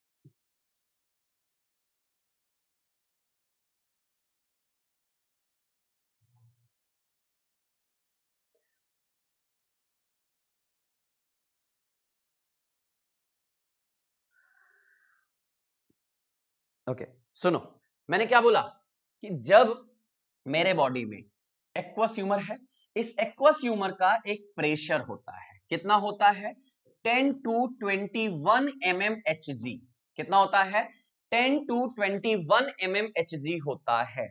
ओके सुनो, मैंने क्या बोला कि जब मेरे बॉडी में एक्वस ह्यूमर है, इस एक्वस ह्यूमर का एक प्रेशर होता है। कितना होता है? 10 to 21 mmHg। कितना होता है? 10 to 21 mmHg होता है।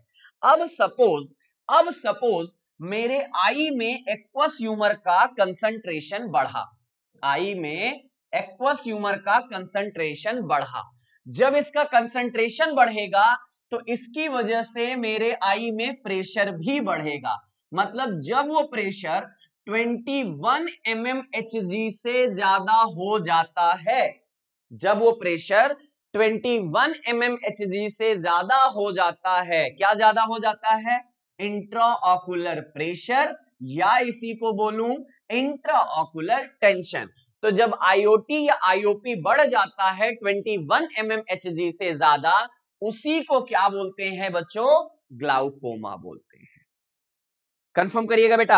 अब सपोज मेरे आई में एक्वस ह्यूमर का कंसंट्रेशन बढ़ा, आई में एक्वस ह्यूमर का कंसंट्रेशन बढ़ा। जब इसका कंसंट्रेशन बढ़ेगा तो इसकी वजह से मेरे आई में प्रेशर भी बढ़ेगा। मतलब जब वो प्रेशर 21 mmHg से ज्यादा हो जाता है, जब वो प्रेशर 21 mmHg से ज्यादा हो जाता है, क्या ज्यादा हो जाता है? इंट्राऑकुलर प्रेशर, या इसी को बोलूं इंट्राऑकुलर टेंशन। तो जब आईओटी या आईओपी बढ़ जाता है 21 mmHg से ज्यादा, उसी को क्या बोलते हैं बच्चों? ग्लाउकोमा बोलते हैं। कंफर्म करिएगा बेटा।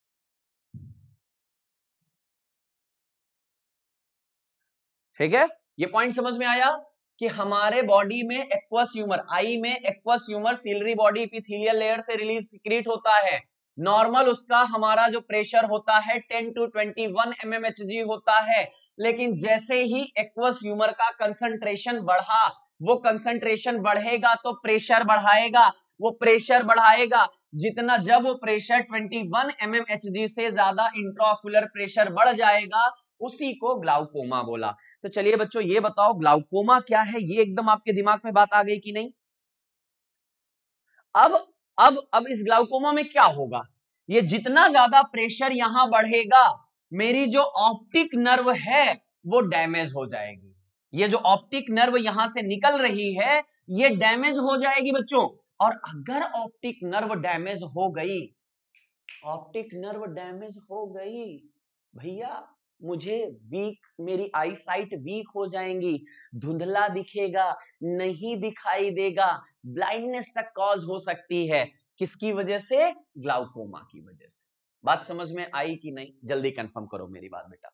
ठीक है, ये पॉइंट समझ में आया कि हमारे बॉडी में एक्वस ह्यूमर, आई में aqueous humour ciliary body epithelial layer से रिलीज सीक्रेट होता है। नॉर्मल उसका हमारा जो प्रेशर होता है 10 to 21 mmHg होता है। लेकिन जैसे ही एक्वस ह्यूमर का कंसंट्रेशन बढ़ा, वो कंसंट्रेशन बढ़ेगा तो प्रेशर बढ़ाएगा, वो प्रेशर बढ़ाएगा जितना, जब वो प्रेशर 21 mmHg से ज्यादा इंट्राऑकुलर प्रेशर बढ़ जाएगा, उसी को ग्लाउकोमा बोला। तो चलिए बच्चों ये बताओ ग्लाउकोमा क्या है? ये एकदम आपके दिमाग में बात आ गई कि नहीं? अब अब इस ग्लाउकोमा में क्या होगा? ये जितना ज्यादा प्रेशर यहां बढ़ेगा, मेरी जो ऑप्टिक नर्व है वो डैमेज हो जाएगी। ये जो ऑप्टिक नर्व यहां से निकल रही है ये डैमेज हो जाएगी बच्चों। और अगर ऑप्टिक नर्व डैमेज हो गई, ऑप्टिक नर्व डैमेज हो गई भैया, मुझे वीक, मेरी आई साइट वीक हो जाएंगी, धुंधला दिखेगा, नहीं दिखाई देगा, ब्लाइंडनेस तक कॉज हो सकती है। किसकी वजह से? ग्लाउकोमा की वजह से। बात समझ में आई कि नहीं? जल्दी कंफर्म करो मेरी बात बेटा।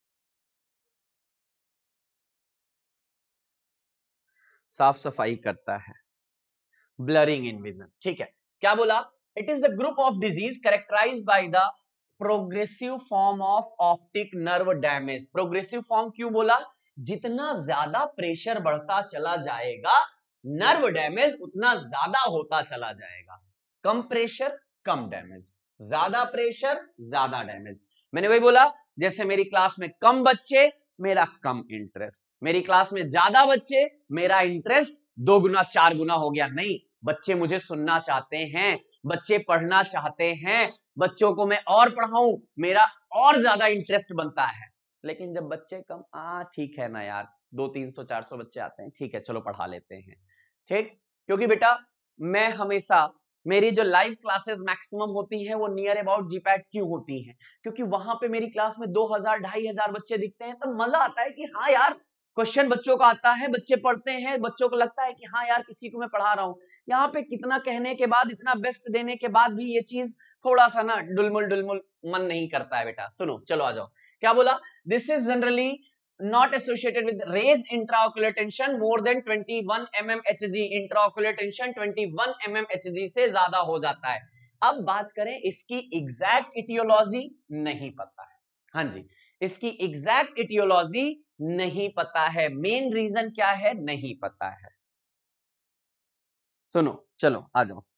साफ सफाई करता है, ब्लरिंग इन विजन, ठीक है। क्या बोला? It is the group of disease characterised by the progressive form of optic nerve damage. Progressive form क्यों बोला? जितना ज्यादा प्रेशर बढ़ता चला जाएगा नर्व डैमेज उतना ज्यादा होता चला जाएगा। कम प्रेशर कम डैमेज, ज्यादा प्रेशर ज्यादा डैमेज। मैंने वही बोला, जैसे मेरी क्लास में कम बच्चे मेरा कम इंटरेस्ट, मेरी क्लास में ज्यादा बच्चे मेरा इंटरेस्ट 2 गुना 4 गुना हो गया। नहीं, बच्चे मुझे सुनना चाहते हैं, बच्चे पढ़ना चाहते हैं, बच्चों को मैं और पढ़ाऊं, मेरा और ज्यादा इंटरेस्ट बनता है। लेकिन जब बच्चे कम, ठीक है ना यार, 200-300-400 बच्चे आते हैं, ठीक है चलो पढ़ा लेते हैं, ठीक। क्योंकि बेटा मैं हमेशा, मेरी जो लाइव क्लासेस मैक्सिमम होती हैं वो नियर अबाउट जीपैट क्यों होती हैं? क्योंकि वहां पे मेरी क्लास में 2000-2500 बच्चे दिखते हैं, तब मजा आता है कि हाँ यार क्वेश्चन बच्चों का आता है, बच्चे पढ़ते हैं, बच्चों को लगता है कि हाँ यार किसी को मैं पढ़ा रहा हूं। यहाँ पे कितना कहने के बाद, इतना बेस्ट देने के बाद भी ये चीज थोड़ा सा ना डुलमुल डुलमुल मन नहीं करता है बेटा। सुनो, चलो आ जाओ। क्या बोला? This is generally not associated with raised intraocular tension more than 21 mm Hg। intraocular tension 21 mm Hg से ज्यादा हो जाता है। अब बात करें इसकी एग्जैक्ट इटियोलॉजी, नहीं पता है। हाँ जी, इसकी एग्जैक्ट इटियोलॉजी नहीं पता है। मेन रीजन क्या है नहीं पता है। सुनो, चलो आ जाओ।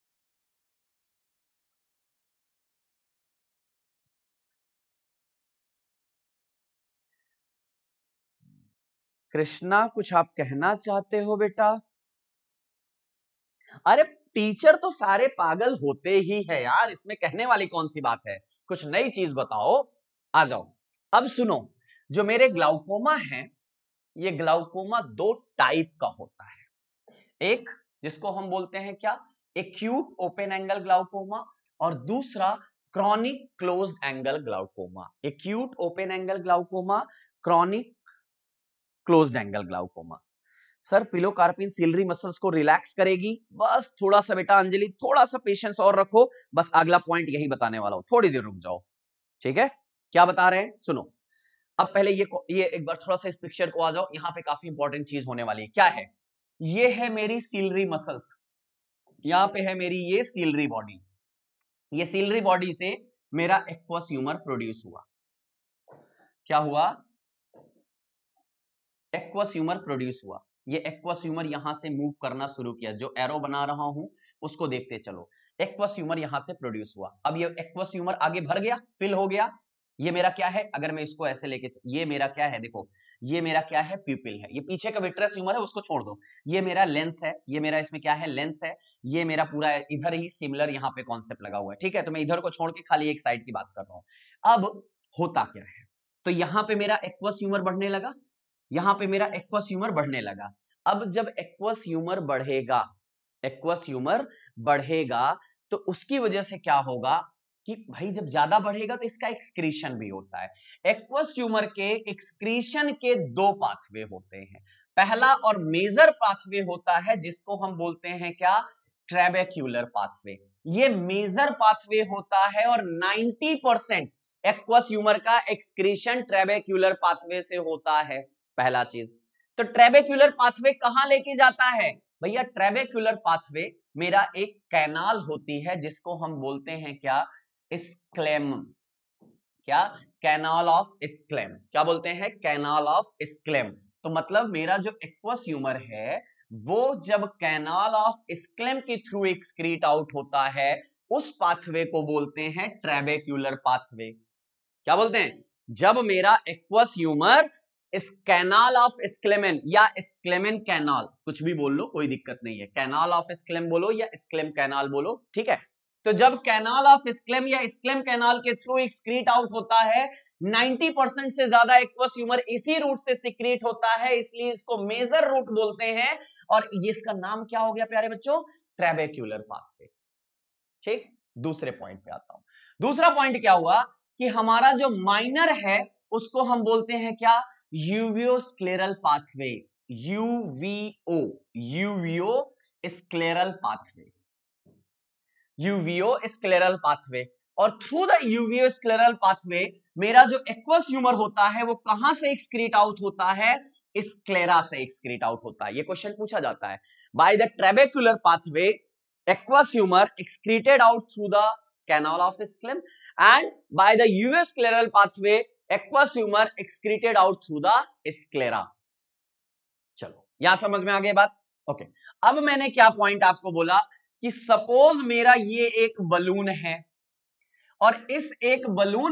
कृष्णा कुछ आप कहना चाहते हो बेटा? अरे टीचर तो सारे पागल होते ही है यार, इसमें कहने वाली कौन सी बात है? कुछ नई चीज बताओ, आ जाओ। अब सुनो, जो मेरे ग्लाउकोमा है, ये ग्लाउकोमा 2 टाइप का होता है। एक जिसको हम बोलते हैं क्या, एक्यूट ओपन एंगल ग्लाउकोमा, और दूसरा chronic closed angle glaucoma. Acute open angle glaucoma, chronic closed angle glaucoma. Sir pilocarpine ciliary muscles को रिलैक्स करेगी। बस थोड़ा सा बेटा अंजलि, थोड़ा सा पेशेंस और रखो, बस अगला पॉइंट यही बताने वाला हूं, थोड़ी देर रुक जाओ, ठीक है। क्या बता रहे हैं सुनो। अब पहले ये एक बार थोड़ा सा इस पिक्चर को आ जाओ, यहां पे काफी इंपॉर्टेंट चीज होने वाली है। क्या है? ये है मेरी सिलरी मसल्स, यहां पे है मेरी ये सिलरी बॉडी। ये सिलरी बॉडी से मेरा एक्वस ह्यूमर प्रोड्यूस हुआ। क्या हुआ? एक्वस ह्यूमर प्रोड्यूस हुआ। ये एक्वस ह्यूमर यहां से मूव करना शुरू किया, जो एरो बना रहा हूं उसको देखते चलो। एक्वस ह्यूमर यहां से प्रोड्यूस हुआ। अब ये एक्वस ह्यूमर आगे भर गया, फिल हो गया। ये मेरा क्या है? अगर मैं इसको ऐसे लेके, ये मेरा क्या है देखो, ये मेरा क्या है? प्यूपिल है। ये पीछे का विट्रस ह्यूमर है, उसको छोड़ दो। ये मेरा लेंस है, ये मेरा इसमें क्या है? लेंस है। ये मेरा पूरा इधर ही सिमिलर यहाँ पे कॉन्सेप्ट लगा हुआ है, ठीक है। तो मैं इधर को छोड़ के खाली एक साइड की बात कर रहा हूं। अब होता क्या है, तो यहाँ पे मेरा एक्वस ह्यूमर बढ़ने लगा, यहां पे मेरा एक्वस ह्यूमर बढ़ने लगा। अब जब एक्वस ह्यूमर बढ़ेगा, एक्वस ह्यूमर बढ़ेगा, तो उसकी वजह से क्या होगा कि भाई जब ज्यादा बढ़ेगा तो इसका एक्सक्रीशन भी होता है। एक्वस ह्यूमर के एक्सक्रीशन के 2 पाथवे होते हैं। पहला और मेजर पाथवे होता है जिसको हम बोलते हैं क्या? Trabecular pathway. ये मेजर पाथवे होता है और 90% एक्वस ह्यूमर का एक्सक्रीशन ट्रेबेक्यूलर पाथवे से होता है। पहला चीज। तो ट्रेबेक्यूलर पाथवे कहां लेके जाता है भैया? ट्रेबेक्यूलर पाथवे मेरा एक कैनाल होती है जिसको हम बोलते हैं क्या? स्क्लेम। क्या? Canal of Schlemm. क्या बोलते हैं? Canal of Schlemm. तो मतलब मेरा जो एक्वस ह्यूमर है वो जब कैनाल ऑफ स्क्लेम के थ्रू एक्सक्रीट आउट होता है, उस पाथवे को बोलते हैं ट्रेबेक्यूलर पाथवे। क्या बोलते हैं? जब मेरा एक्वस ह्यूमर इस कैनाल ऑफ स्क्लेमेन या स्क्लेमेन कैनाल, कुछ भी बोल लो कोई दिक्कत नहीं है, कैनाल ऑफ स्क्लेम बोलो या स्क्लेम कैनाल बोलो, ठीक है। तो जब कैनाल ऑफ स्क्लेम या स्क्लेम कैनाल के थ्रू एक्सक्रीट आउट होता है, 90% से ज्यादा एक्वस ह्यूमर इसी रूट से सिक्रीट होता है, इसलिए इसको मेजर रूट बोलते हैं। और ये इसका नाम क्या हो गया प्यारे बच्चों? Trabecular pathway. ठीक, दूसरे पॉइंट पे आता हूं। दूसरा पॉइंट क्या हुआ कि हमारा जो माइनर है उसको हम बोलते हैं क्या? Uveoscleral pathway. Uveo, uveoscleral pathway, uveoscleral pathway. और through the uveoscleral pathway मेरा जो एक्वस ह्यूमर होता है वो कहां से एक्सक्रीट आउट होता है? स्क्लेरा से एक्सक्रीट आउट होता है। ये क्वेश्चन पूछा जाता है। By the trabecular pathway aqueous humor excreted out through the canal of sclem, and by the uvoscleral pathway aqueous humor excreted out through the sclera। चलो यहां समझ में आ गई बात? ओके, अब मैंने क्या पॉइंट आपको बोला कि सपोज मेरा ये एक बलून है और इस एक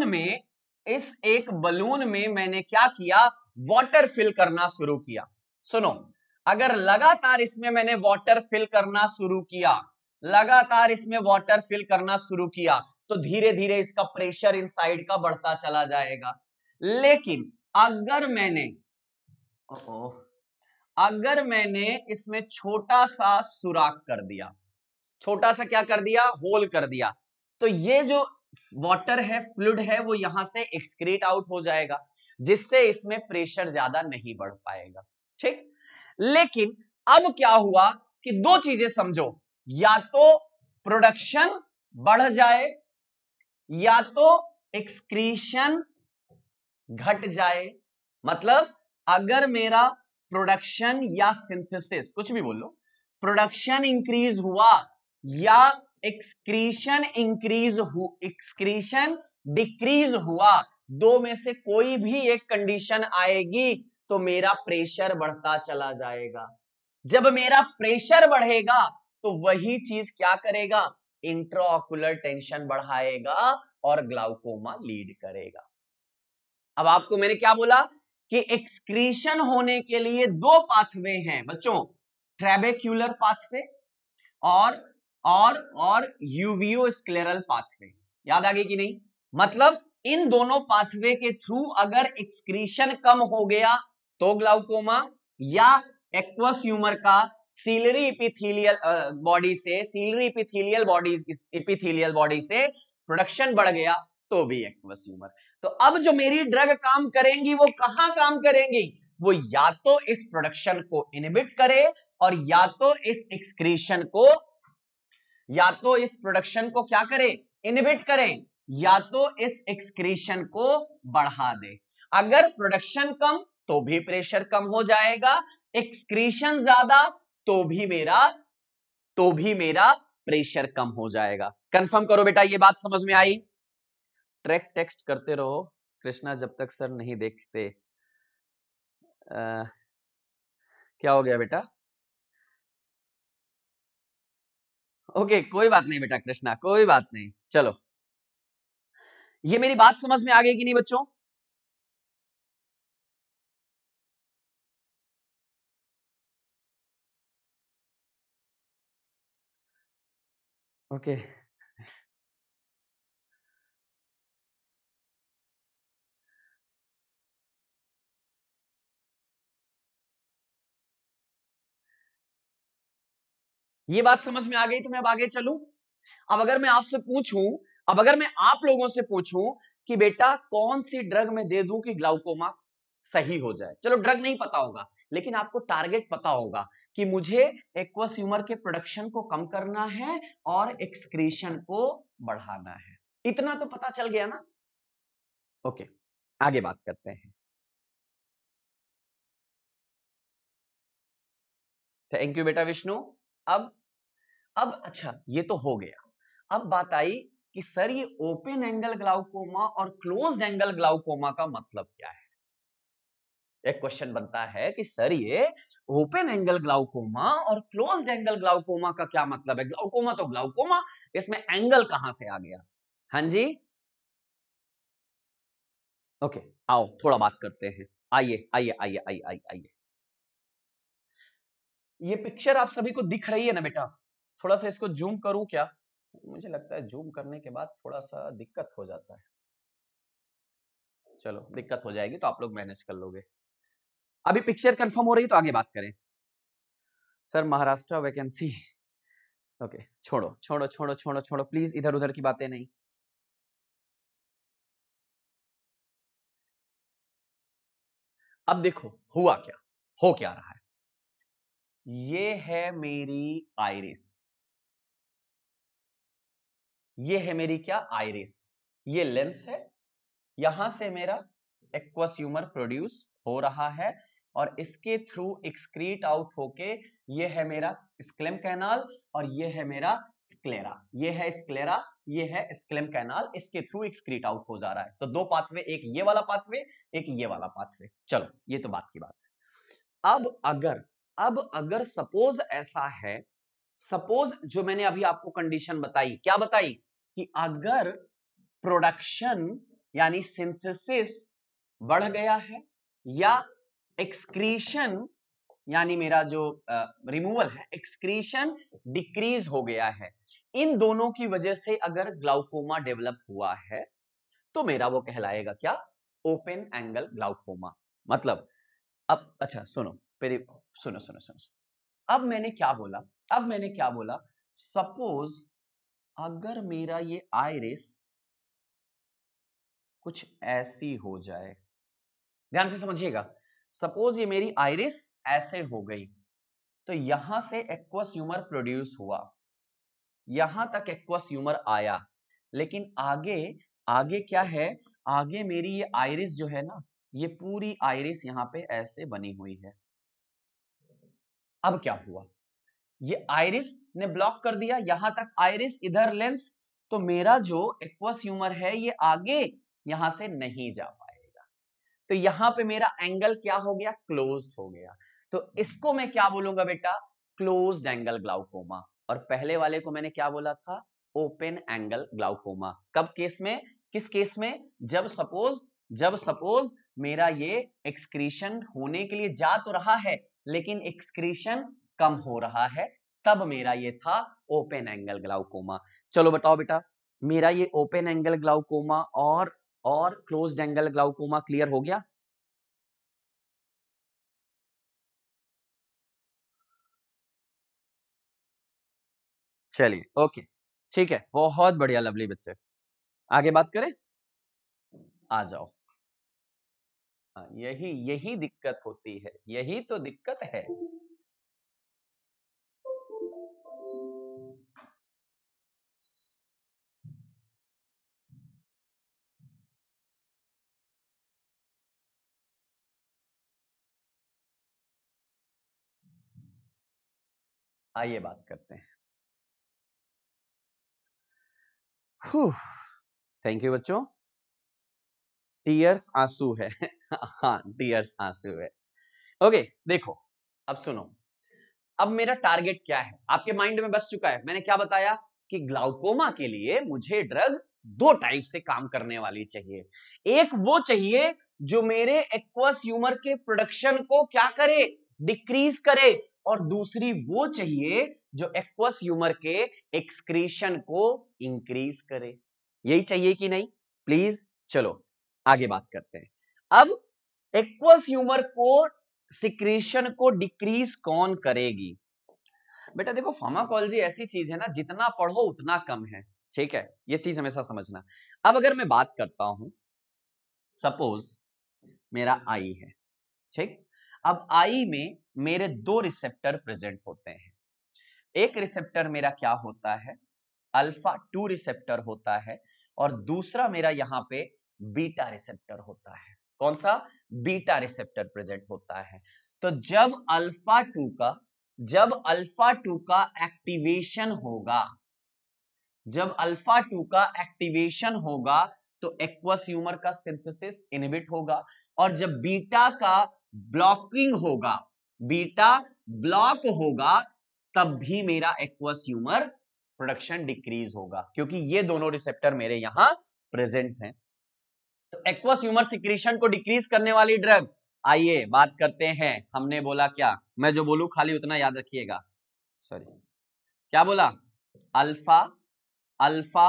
बलून में मैंने क्या किया? वाटर फिल करना शुरू किया। सुनो, अगर लगातार इसमें मैंने वाटर फिल करना शुरू किया, लगातार इसमें वाटर फिल करना शुरू किया, तो धीरे धीरे इसका प्रेशर इनसाइड का बढ़ता चला जाएगा। लेकिन अगर मैंने इसमें छोटा सा सुराख कर दिया, छोटा सा क्या कर दिया? होल कर दिया, तो ये जो वाटर है, फ्लूइड है, वो यहां से एक्सक्रीट आउट हो जाएगा, जिससे इसमें प्रेशर ज्यादा नहीं बढ़ पाएगा। ठीक, लेकिन अब क्या हुआ कि दो चीजें समझो, या तो प्रोडक्शन बढ़ जाए या तो एक्सक्रीशन घट जाए। मतलब अगर मेरा प्रोडक्शन या सिंथेसिस, कुछ भी बोल लो, प्रोडक्शन इंक्रीज हुआ या एक्सक्रीशन डिक्रीज हुआ, दो में से कोई भी एक कंडीशन आएगी तो मेरा प्रेशर बढ़ता चला जाएगा। जब मेरा प्रेशर बढ़ेगा तो वही चीज क्या करेगा? इंट्राऑक्यूलर टेंशन बढ़ाएगा और ग्लाउकोमा लीड करेगा। अब आपको मैंने क्या बोला कि एक्सक्रीशन होने के लिए दो पाथवे हैं बच्चों, ट्रेबेक्युलर पाथवे और यूवियोस्क्लेरल पाथवे। याद आ गई कि नहीं? मतलब इन दोनों पाथवे के थ्रू अगर एक्सक्रीशन कम हो गया तो ग्लाउकोमा, या एक्वस ह्यूमर का सीलरी एपिथेलियल बॉडी से प्रोडक्शन बढ़ गया तो भी एक्वस ह्यूमर। तो अब जो मेरी ड्रग काम करेंगी वो कहां काम करेंगी? वो या तो इस प्रोडक्शन को इनहिबिट करे और या तो इस एक्सक्रीशन को, या तो इस प्रोडक्शन को क्या करे? इनहिबिट करें, या तो इस एक्सक्रीशन को बढ़ा दे। अगर प्रोडक्शन कम तो भी प्रेशर कम हो जाएगा, एक्सक्रीशन ज्यादा तो भी मेरा प्रेशर कम हो जाएगा। कंफर्म करो बेटा, ये बात समझ में आई? ट्रैक टेक्स्ट करते रहो कृष्णा जब तक सर नहीं देखते। क्या हो गया बेटा? ओके, कोई बात नहीं बेटा कृष्णा, कोई बात नहीं। चलो, ये मेरी बात समझ में आ गई कि नहीं बच्चों? ओके, ये बात समझ में आ गई तो मैं अब आगे चलूं। अब अगर मैं आपसे पूछूं, अब अगर मैं आप लोगों से पूछूं कि बेटा कौन सी ड्रग मैं दे दूं कि ग्लाउकोमा सही हो जाए। चलो ड्रग नहीं पता होगा, लेकिन आपको टारगेट पता होगा कि मुझे एक्वस ह्यूमर के प्रोडक्शन को कम करना है और एक्सक्रीशन को बढ़ाना है। इतना तो पता चल गया ना? ओके, आगे बात करते हैं। थैंक यू बेटा विष्णु। अब अच्छा, ये तो हो गया। अब बात आई कि सर ये ओपन एंगल ग्लाउकोमा और क्लोज्ड एंगल ग्लाउकोमा का मतलब क्या है? एक क्वेश्चन बनता है कि सर ये ओपन एंगल ग्लाउकोमा और क्लोज्ड एंगल ग्लाउकोमा का क्या मतलब है? ग्लाउकोमा तो ग्लाउकोमा, इसमें एंगल कहां से आ गया? हाँ जी, ओके, आओ थोड़ा बात करते हैं। आइए आइए आइए आइए आइए आइए, ये पिक्चर आप सभी को दिख रही है ना बेटा? थोड़ा सा इसको जूम करूं क्या? मुझे लगता है जूम करने के बाद थोड़ा सा दिक्कत हो जाता है। चलो दिक्कत हो जाएगी तो आप लोग मैनेज कर लोगे। अभी पिक्चर कंफर्म हो रही तो आगे बात करें। सर महाराष्ट्र वैकेंसी, ओके छोड़ो छोड़ो छोड़ो छोड़ो छोड़ो प्लीज, इधर उधर की बातें नहीं। अब देखो हुआ क्या, हो क्या रहा है। ये है मेरी आइरिस, ये है मेरी क्या आइरिस, ये लेंस है, यहां से मेरा एक्वस ह्यूमर प्रोड्यूस हो रहा है और इसके थ्रू एक्सक्रीट आउट होके ये है मेरा स्क्लेम कैनाल और ये है मेरा स्क्लेरा, ये है स्क्लेरा, ये है स्क्लेम कैनाल, इसके थ्रू एक्सक्रीट आउट हो जा रहा है। तो दो पाथवे, एक ये वाला पाथवे, एक ये वाला पाथवे। चलो ये तो बात की बात है। अब अगर सपोज ऐसा है, सपोज जो मैंने अभी आपको कंडीशन बताई, क्या बताई कि अगर प्रोडक्शन यानी सिंथेसिस बढ़ गया है या एक्सक्रीशन यानी मेरा जो रिमूवल है, एक्सक्रीशन डिक्रीज हो गया है, इन दोनों की वजह से अगर ग्लाउकोमा डेवलप हुआ है तो मेरा वो कहलाएगा क्या, ओपन एंगल ग्लाउकोमा। मतलब अब अच्छा सुनो, फिर सुनो सुनो सुनो, अब मैंने क्या बोला, अब मैंने क्या बोला, सपोज अगर मेरा ये आइरिस कुछ ऐसी हो जाए, ध्यान से समझिएगा, सपोज ये मेरी आइरिस ऐसे हो गई तो यहां से एक्वस ह्यूमर प्रोड्यूस हुआ, यहां तक एक्वस ह्यूमर आया, लेकिन आगे आगे क्या है, आगे मेरी ये आइरिस जो है ना, ये पूरी आइरिस यहां पे ऐसे बनी हुई है। अब क्या हुआ, ये आइरिस ने ब्लॉक कर दिया, यहां तक आइरिस, इधर लेंस, तो मेरा जो एक्वस ह्यूमर है ये आगे यहां से नहीं जा पाएगा, तो यहां पे मेरा एंगल क्या हो गया, क्लोज्ड हो गया। तो इसको मैं क्या बोलूंगा बेटा, क्लोज्ड एंगल ग्लाउकोमा। और पहले वाले को मैंने क्या बोला था, ओपन एंगल ग्लाउकोमा। कब केस में, किस केस में, जब सपोज मेरा ये एक्सक्रीशन होने के लिए जा तो रहा है लेकिन एक्सक्रीशन कम हो रहा है, तब मेरा ये था ओपन एंगल ग्लाउकोमा। चलो बताओ बेटा, मेरा ये ओपन एंगल ग्लाउकोमा और क्लोज्ड एंगल ग्लाउकोमा क्लियर हो गया। चलिए ओके, ठीक है, बहुत बढ़िया लवली बच्चे, आगे बात करें, आ जाओ। हाँ, यही यही दिक्कत होती है, यही तो दिक्कत है। आइए बात करते हैं। थैंक यू बच्चों, टीयर्स आंसू है हाँ टीयर्स आंसू है। ओके देखो, अब सुनो, अब मेरा टारगेट क्या है आपके माइंड में बस चुका है। मैंने क्या बताया कि ग्लाउकोमा के लिए मुझे ड्रग दो टाइप से काम करने वाली चाहिए, एक वो चाहिए जो मेरे एक्वस ह्यूमर के प्रोडक्शन को क्या करे, डिक्रीज करे, और दूसरी वो चाहिए जो एक्वस ह्यूमर के एक्सक्रीशन को इंक्रीज करे। यही चाहिए कि नहीं, प्लीज चलो आगे बात करते हैं। अब एक्वस ह्यूमर को सिक्रीशन को डिक्रीज कौन करेगी, बेटा देखो फार्माकोलॉजी ऐसी चीज है ना, जितना पढ़ो उतना कम है, ठीक है, ये चीज हमेशा समझना। अब अगर मैं बात करता हूं, सपोज मेरा आई है, ठीक, अब आई में मेरे दो रिसेप्टर प्रेजेंट होते हैं, एक रिसेप्टर मेरा क्या होता है, अल्फा 2 रिसेप्टर होता है, और दूसरा मेरा यहां पे बीटा रिसेप्टर होता है। कौन सा, बीटा रिसेप्टर प्रेजेंट होता है। तो जब अल्फा 2 का एक्टिवेशन होगा, जब अल्फा 2 का एक्टिवेशन होगा तो एक्वस ह्यूमर का सिंथेसिस इनहिबिट होगा, और जब बीटा का ब्लॉकिंग होगा, बीटा ब्लॉक होगा, तब भी मेरा एक्वस ह्यूमर प्रोडक्शन डिक्रीज होगा, क्योंकि ये दोनों रिसेप्टर मेरे यहां प्रेजेंट हैं। तो एक्वस ह्यूमर सिक्रीशन को डिक्रीज करने वाली ड्रग, आइए बात करते हैं। हमने बोला क्या, मैं जो बोलूं खाली उतना याद रखिएगा, सॉरी क्या बोला, alpha alpha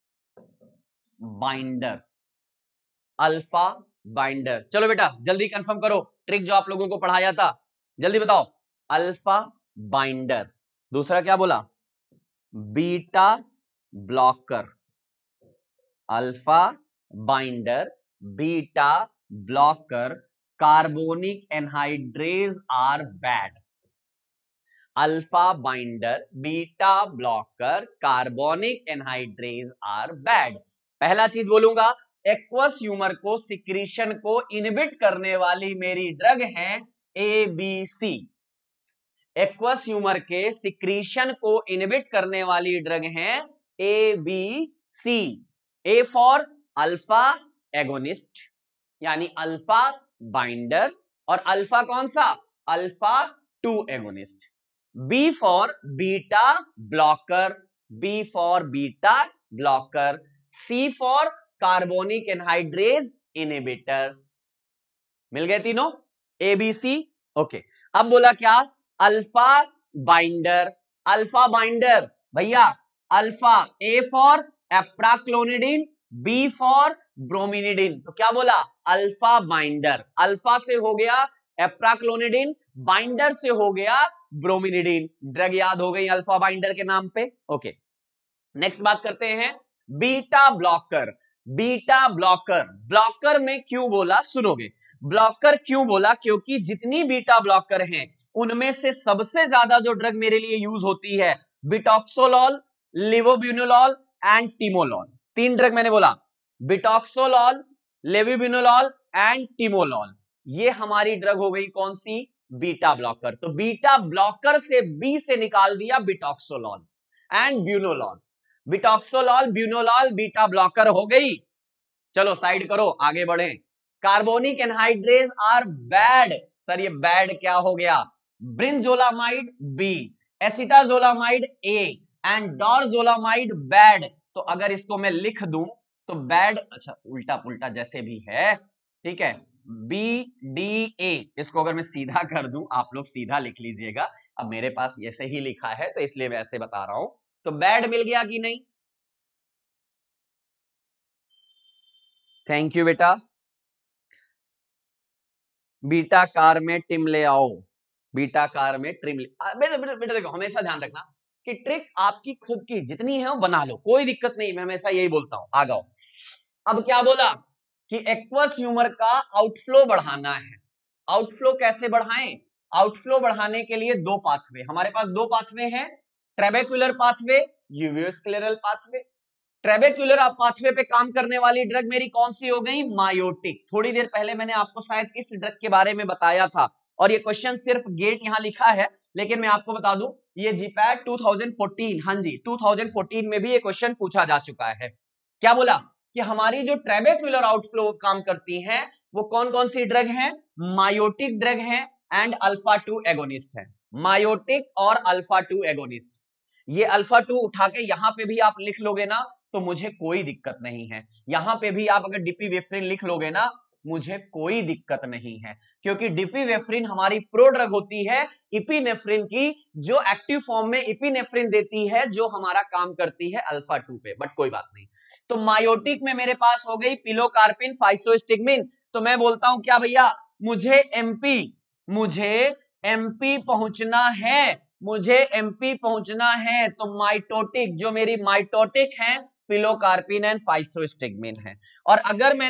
binder, alpha binder. चलो बेटा जल्दी कंफर्म करो ट्रिक जो आप लोगों को पढ़ाया था, जल्दी बताओ। Alpha binder. दूसरा क्या बोला? Beta blocker. Alpha binder, beta blocker, carbonic anhydrase are bad. Alpha binder, beta blocker, carbonic anhydrase are bad. पहला चीज बोलूंगा, एक्वस ह्यूमर को सिक्रीशन को इनहिबिट करने वाली मेरी ड्रग है ABC। एक्वस ह्यूमर के सिक्रीशन को इनहिबिट करने वाली ड्रग है ABC। A for alpha agonist यानी अल्फा बाइंडर, और अल्फा कौन सा? Alpha 2 agonist. B for beta blocker, B for beta blocker. C for carbonic anhydrase inhibitor. मिल गए तीनों ABC। ओके, अब बोला क्या? Alpha binder. अल्फा बाइंडर भैया, alpha A for apraclonidine, B for brimonidine. तो क्या बोला? Alpha binder. अल्फा से हो गया एप्राक्लोनिडिन, बाइंडर से हो गया ब्रोमिनिडिन। ड्रग याद हो गई अल्फा बाइंडर के नाम पे। ओके, नेक्स्ट बात करते हैं beta blocker. Beta blocker, blocker में क्यों बोला सुनोगे। ब्लॉकर क्यों बोला? क्योंकि जितनी बीटा ब्लॉकर हैं उनमें से सबसे ज्यादा जो ड्रग मेरे लिए यूज होती है बिटॉक्सोलॉल, लिवोब्यूनोलॉल एंड टिमोलॉल। 3 ड्रग मैंने बोला, बिटॉक्सोलॉल, लेविब्यूनोलॉल एंड टिमोलॉल। ये हमारी ड्रग हो गई कौन सी? Beta blocker. तो बीटा ब्लॉकर से बी से निकाल दिया betaxolol and bunolol. Betaxolol bunolol beta blocker हो गई। चलो साइड करो, आगे बढ़े। Carbonic anhydrase are bad. Sir ये बैड क्या हो गया? Brinzolamide B, acetazolamide A and dorzolamide bad. तो अगर इसको मैं लिख दूं तो बैड, अच्छा उल्टा पुल्टा जैसे भी है, ठीक है, BDA। इसको अगर मैं सीधा कर दूं, आप लोग सीधा लिख लीजिएगा, अब मेरे पास ऐसे ही लिखा है तो इसलिए मैं ऐसे बता रहा हूं। तो बैड मिल गया कि नहीं? थैंक यू बेटा। बीटा कार में टिम ले आओ, बीटा कार में ट्रिम ले। बेटा बेटा बेटा देखो, हमेशा ध्यान रखना कि ट्रिक आपकी खुद की जितनी है वो बना लो, कोई दिक्कत नहीं, मैं हमेशा यही बोलता हूं। आ जाओ। अब क्या बोला कि एक्वस ह्यूमर का आउटफ्लो बढ़ाना है। आउटफ्लो कैसे बढ़ाएं? आउटफ्लो बढ़ाने के लिए 2 पाथवे हमारे पास, 2 पाथवे हैं, trabecular pathway, uveoscleral pathway. Trabecular pathway पे काम करने वाली ड्रग मेरी कौन सी हो गई? मायोटिक। थोड़ी देर पहले मैंने आपको शायद इस ड्रग के बारे में बताया था, और ये क्वेश्चन सिर्फ गेट यहां लिखा है, लेकिन मैं आपको बता दूं ये जीपैट 2014, हाँ जी 2014 में भी ये क्वेश्चन पूछा जा चुका है। क्या बोला कि हमारी जो ट्रेबेक्युलर आउटफ्लो काम करती हैं वो कौन कौन सी ड्रग हैं? मायोटिक ड्रग हैं एंड अल्फा 2 एगोनिस्ट है। मायोटिक और अल्फा 2 एगोनिस्ट। ये अल्फा 2 उठा के यहां पे भी आप लिख लोगे ना तो मुझे कोई दिक्कत नहीं है। यहां पे भी आप अगर डिपिवेफ्रिन लिख लोगे ना मुझे कोई दिक्कत नहीं है, क्योंकि डिपिवेफ्रिन हमारी प्रो ड्रग होती है इपिनेफ्रिन की, जो एक्टिव फॉर्म में इपिनेफ्रिन देती है, जो हमारा काम करती है अल्फा 2 पे। बट कोई बात नहीं। तो मायोटिक में मेरे पास हो गई पिलोकार्पिन, फाइसोस्टिग्मिन। तो मैं बोलता हूं क्या भैया, मुझे एमपी पहुंचना है, मुझे एमपी पहुंचना है। तो माइटोटिक, जो मेरी माइटोटिक है पिलोकार्पिन एंड फाइसोस्टिग्मिन है। और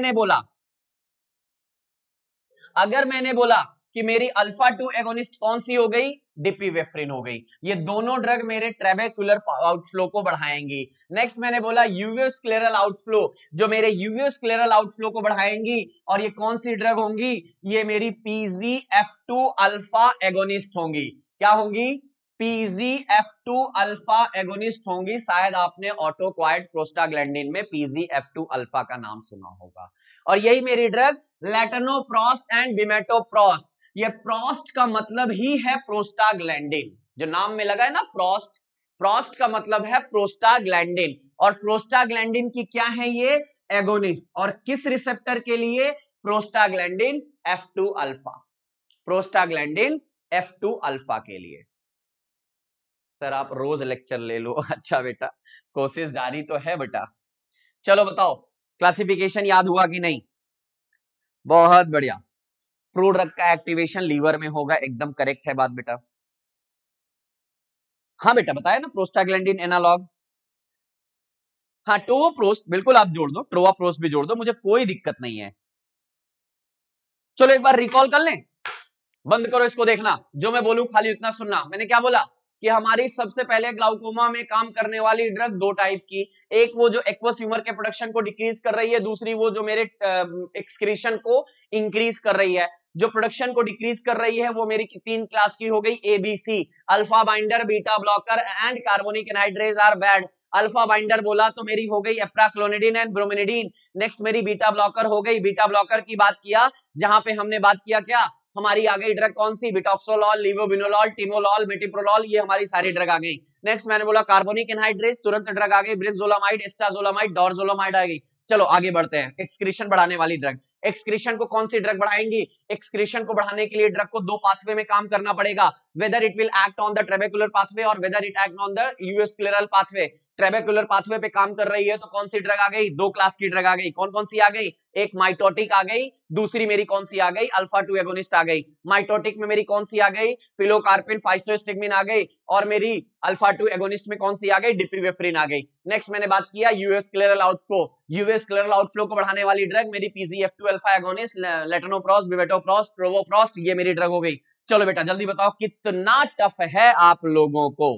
अगर मैंने बोला कि मेरी अल्फा 2 एगोनिस्ट कौन सी हो गई? डिपिवेफ्रिन हो गई। ये दोनों ड्रग मेरे ट्रेबेक्युलर आउटफ्लो को बढ़ाएंगी। नेक्स्ट मैंने बोला यूवियोस्क्लेरल आउटफ्लो, जो मेरे यूवियोस्क्लेरल आउटफ्लो को बढ़ाएंगी, और ये कौन सी ड्रग होंगी? ये मेरी PGF2 अल्फा एगोनिस्ट होंगी। क्या होंगी? PGF2 अल्फा एगोनिस्ट होंगी। शायद आपने ऑटोक्वायर्ड प्रोस्टाग्लैंडिन में PGF2 अल्फा का नाम सुना होगा। और यही मेरी ड्रग लैटिनोप्रोस्ट एंड बिमेटोप्रोस्ट। ये प्रोस्ट का मतलब ही है प्रोस्टाग्लैंडिन, जो नाम में लगा है ना प्रोस्ट, प्रोस्ट का मतलब है प्रोस्टाग्लैंडिन। और प्रोस्टाग्लैंडिन की क्या है ये? एगोनिस्ट। और किस रिसेप्टर के लिए? Prostaglandin F2 alpha, prostaglandin F2 alpha के लिए। सर आप रोज लेक्चर ले लो। अच्छा बेटा, कोशिश जारी तो है बेटा। चलो बताओ, क्लासिफिकेशन याद हुआ कि नहीं? बहुत बढ़िया। फ्रूट ड्रग का एक्टिवेशन लीवर में होगा, एकदम करेक्ट है बात बेटा। हाँ बेटा बताया ना, प्रोस्टाग्लैंडिन एनालॉग। हाँ टोवोप्रोस्ट बिल्कुल आप जोड़ दो, ट्रोवाप्रोस्ट भी जोड़ दो, मुझे कोई दिक्कत नहीं है। चलो एक बार रिकॉल कर लें। बंद करो इसको देखना, जो मैं बोलूं खाली उतना सुनना। मैंने क्या बोला कि हमारी सबसे पहले ग्लाउकोमा में काम करने वाली ड्रग दो टाइप की, एक वो जो एक्वस ह्यूमर के प्रोडक्शन को डिक्रीज कर रही है, दूसरी वो जो मेरे एक्सक्रीशन को इंक्रीज कर रही है। जो प्रोडक्शन को डिक्रीज कर रही है वो मेरी तीन क्लास की हो गई, ABC, alpha binder, beta blocker and carbonic anhydrase are bad. Alpha binder बोला तो मेरी हो गई एप्राक्लोनिडिन एंड ब्रोमिनिडिन। नेक्स्ट मेरी बीटा ब्लॉकर हो गई, बीटा ब्लॉकर की बात किया जहां पे हमने बात किया क्या, हमारी आ गई ड्रग कौन सी, बिटॉक्सोलॉल, लिवोबिनोलॉल, टिमोलॉल, मेटिप्रोलॉल, ये हमारी सारी ड्रग आ गई। नेक्स्ट मैंने बोला कार्बोनिक एनहाइड्रेज, तुरंत ड्रग आ गई ब्रिंजोलामाइड, एस्टाजोलामाइड, डोरजोलामाइड आ गई। चलो आगे बढ़ते हैं, एक्सक्रीशन बढ़ाने वाली ड्रग। एक्सक्रीशन को कौन सी ड्रग बढ़ाएंगी? एक्सक्रीशन को बढ़ाने के लिए ड्रग को दो पाथवे में काम करना पड़ेगा, whether it will act on the trabecular pathway और whether it act on the uveoscleral pathway. Trabecular pathway पे काम कर रही है तो कौन सी ड्रग आ गई? दो क्लास की ड्रग आ गई। कौन कौन सी आ गई? एक माइटोटिक आ गई, दूसरी मेरी कौन सी आ गई? अल्फा 2 एगोनिस्ट आ गई। माइटोटिक में मेरी कौन सी आ गई? पिलोकार्पिन, फाइसोस्टिग्मिन आ गई, और मेरी अल्फा 2 एगोनिस्ट में कौन सी आ गई? डिपिवेफ्रिन आ गई। नेक्स्ट मैंने बात किया यूएसक्लेरल आउटफ्लो। यूएसक्लेरल आउटफ्लो को बढ़ाने वाली ड्रग मेरी पीजीएफ2 अल्फा एगोनिस्ट, लेटनोप्रोस्ट, बिवेटोप्रोस्ट, ट्रोवोप्रोस्ट, ये मेरी ड्रग हो गई। चलो बेटा जल्दी बताओ कितना टफ है आप लोगों को?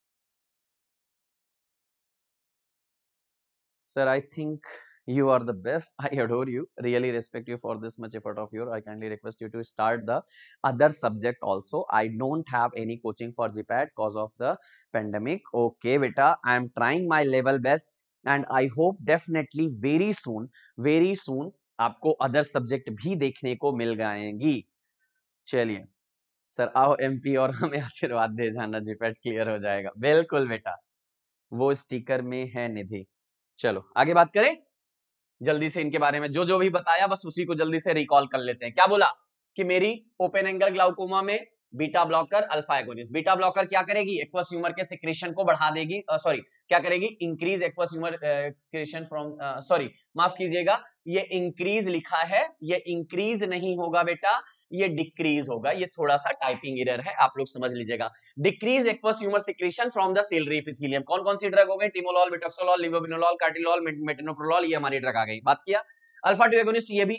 Sir, I think you are the best. I adore you. Really respect you for this much effort of yours. I kindly request you to start the other subject also. I don't have any coaching for GPAT cause of the pandemic. Okay, beta. I am trying my level best and I hope definitely very soon आपको other subject भी देखने को मिल जाएंगी। चलिए sir आओ MP और हमें आशीर्वाद दे जाना, जीपैट क्लियर हो जाएगा। बिल्कुल बेटा, वो स्टिकर में है निधि। चलो आगे बात करें जल्दी से इनके बारे में, जो जो भी बताया बस उसी को जल्दी से रिकॉल कर लेते हैं। क्या बोला कि मेरी ओपन एंगल ग्लाउकोमा में beta blocker alpha agonist, beta blocker क्या करेगी? एक्वस ह्यूमर के सिक्रेशन को बढ़ा देगी, सॉरी क्या करेगी? Increase aqueous humour secretion from, sorry माफ कीजिएगा, ये इंक्रीज लिखा है, ये इंक्रीज नहीं होगा बेटा, ये डिक्रीज होगा। ये थोड़ा सा टाइपिंग एरर है, आप लोग समझ लीजिएगा। Decrease aqueous humour secretion from the ciliary epithelium. कौन कौन सी ड्रग हो गई? टिमोलॉल, बिटॉक्सोलॉल, लिवोबिनोलॉल, कार्टिलॉल, मेटिनोप्रोलॉल, ये हमारी ड्रग आ गई। बात किया अल्फा 2 एगोनिस्ट, ये भी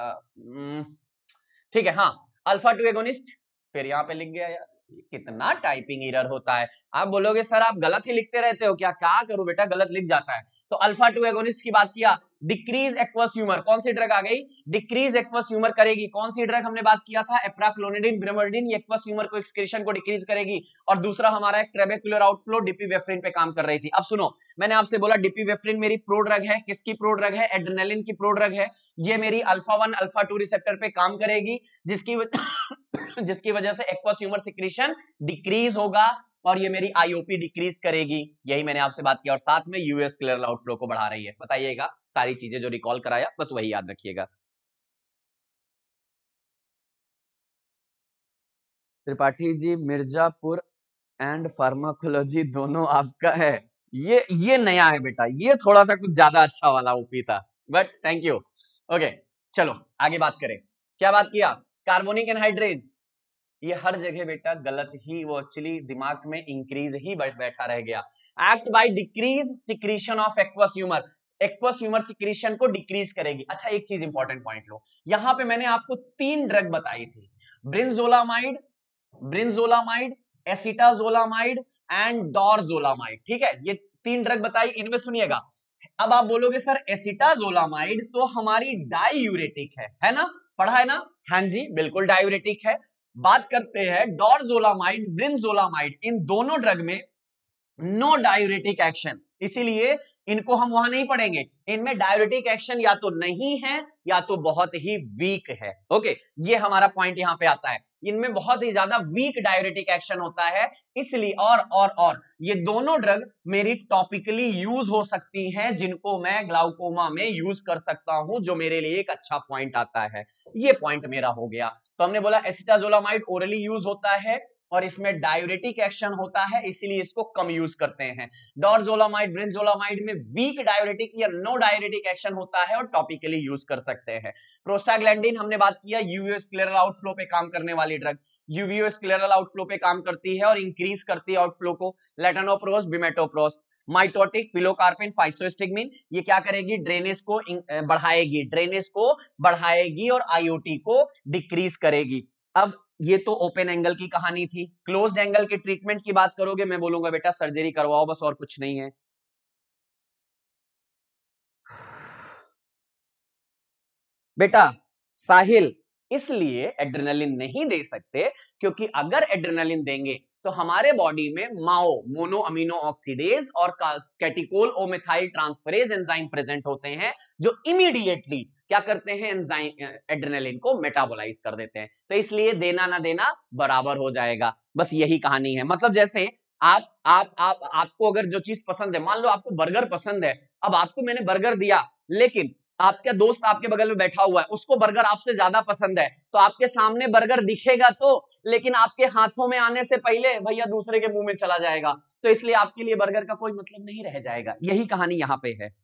ठीक है। हाँ अल्फा 2 एगोनिस्ट, फिर यहाँ पे लिख गया यार, कितना टाइपिंग एरर होता है। आप बोलोगे सर आप गलत ही लिखते रहते हो क्या? क्या करूं बेटा, गलत लिख जाता है। तो अल्फा 2 एगोनिस्ट की बात किया, डिक्रीज एक्वस ह्यूमर, कौन सी ड्रग आ गई? डिक्रीज एक्वस ह्यूमर करेगी। कौन सी ड्रग हमने बात किया था? एप्राक्लोनिडिन, ब्रोमिडिन, ये एक्वस ह्यूमर को एक्सक्रीशन को डिक्रीज करेगी। और दूसरा हमारा एक ट्रेबेकुलर आउटफ्लो डिपिवेफ्रिन पे काम कर रही थी। अब सुनो, मैंने आपसे बोला डिपिवेफ्रिन मेरी प्रो ड्रग है। किसकी प्रो ड्रग है? एड्रेनालिन की प्रो ड्रग है। ये मेरी अल्फा 1 अल्फा 2 रिसेप्टर पे काम करेगी, जिसकी वजह से एक्वस ह्यूमर सिक्रीशन डिक्रीज होगा और ये मेरी आईओपी डिक्रीज करेगी। यही मैंने आपसे बात की, और साथ में यूएसक्लेरल आउटफ्लो को बढ़ा रही है। बताइएगा सारी चीजें जो रिकॉल कराया बस वही याद रखिएगा। त्रिपाठी जी मिर्जापुर एंड फार्माकोलॉजी दोनों आपका है? ये नया है बेटा, ये थोड़ा सा कुछ ज्यादा अच्छा वाला ओपी था, बट थैंक यू। ओके चलो आगे बात करें। क्या बात किया? कार्बोनिक एनहाइड्रेज, ये हर जगह बेटा गलत ही, वो एक्चुअली दिमाग में इंक्रीज ही बैठा रह गया। Act by decrease secretion of aqueous humour, aqueous humour secretion को डिक्रीज करेगी। अच्छा एक चीज इंपॉर्टेंट पॉइंट लो, यहां पे मैंने आपको तीन ड्रग बताई थी, ब्रिंजोलामाइड, ब्रिंजोलामाइड, एसिटाजोलामाइड एंड डोरजोलामाइड। ठीक है, ये तीन ड्रग बताई, इनमें सुनिएगा। अब आप बोलोगे सर एसिटाजोलामाइड तो हमारी डायूरेटिक है ना? पढ़ा है ना? हाँ जी बिल्कुल डायूरेटिक है। बात करते हैं डोरजोलामाइड, ब्रिंजोलामाइड, इन दोनों ड्रग में नो डायूरेटिक एक्शन, इसीलिए इनको हम वहां नहीं पढ़ेंगे। इनमें डायरेटिक एक्शन या तो नहीं है या तो बहुत ही वीक है। ओके, ये हमारा पॉइंट यहां पे आता है, इनमें बहुत ही ज्यादा वीक डायरेटिक एक्शन होता है, इसलिए और ये दोनों ड्रग मेरी टॉपिकली यूज हो सकती हैं, जिनको मैं ग्लाउकोमा में यूज कर सकता हूं, जो मेरे लिए एक अच्छा पॉइंट आता है। ये पॉइंट मेरा हो गया। तो हमने बोला एसिटाजोलामाइड ओरली यूज होता है और इसमें डायरेटिक एक्शन होता है, इसीलिए इसको कम यूज करते हैं। डोरजोलामाइड ब्रेंजोलामाइड में वीक डायरेटिक या नो डायरेटिक एक्शन होता है और टॉपिकली यूज कर सकते हैं। प्रोस्टाग्लैंडिन हमने बात किया, यूवीओ स्क्लेरल आउटफ्लो पे काम करने वाली ड्रग, यूवीओ स्क्लेरल आउटफ्लो पे काम करती है और इंक्रीज करती है आउटफ्लो को। लेटनोप्रोस बिमेटोप्रोस माइटोटिक पिलोकार्पिन फाइसोस्टिग्मिन, ये क्या करेगी, ड्रेनेज को बढ़ाएगी, ड्रेनेज को बढ़ाएगी और आईओटी को डिक्रीज करेगी। अब ये तो ओपन एंगल की कहानी थी। क्लोज्ड एंगल के ट्रीटमेंट की बात करोगे, मैं बोलूंगा बेटा सर्जरी करवाओ, बस और कुछ नहीं है। बेटा साहिल, इसलिए एड्रेनलिन नहीं दे सकते क्योंकि अगर एड्रेनलिन देंगे तो हमारे बॉडी में माओ मोनो अमीनो ऑक्सीडेज और catechol O methyl transferase enzyme present होते हैं, जो इमीडिएटली क्या करते हैं, एंजाइम एड्रेनलिन को मेटाबोलाइज कर देते हैं। तो इसलिए देना ना देना बराबर हो जाएगा, बस यही कहानी है। मतलब जैसे आप आपको अगर जो चीज पसंद है, मान लो आपको बर्गर पसंद है, अब आपको मैंने बर्गर दिया, लेकिन आपका दोस्त आपके बगल में बैठा हुआ है, उसको बर्गर आपसे ज्यादा पसंद है, तो आपके सामने बर्गर दिखेगा तो, लेकिन आपके हाथों में आने से पहले भैया दूसरे के मुंह में चला जाएगा, तो इसलिए आपके लिए बर्गर का कोई मतलब नहीं रह जाएगा। यही कहानी यहां पे है।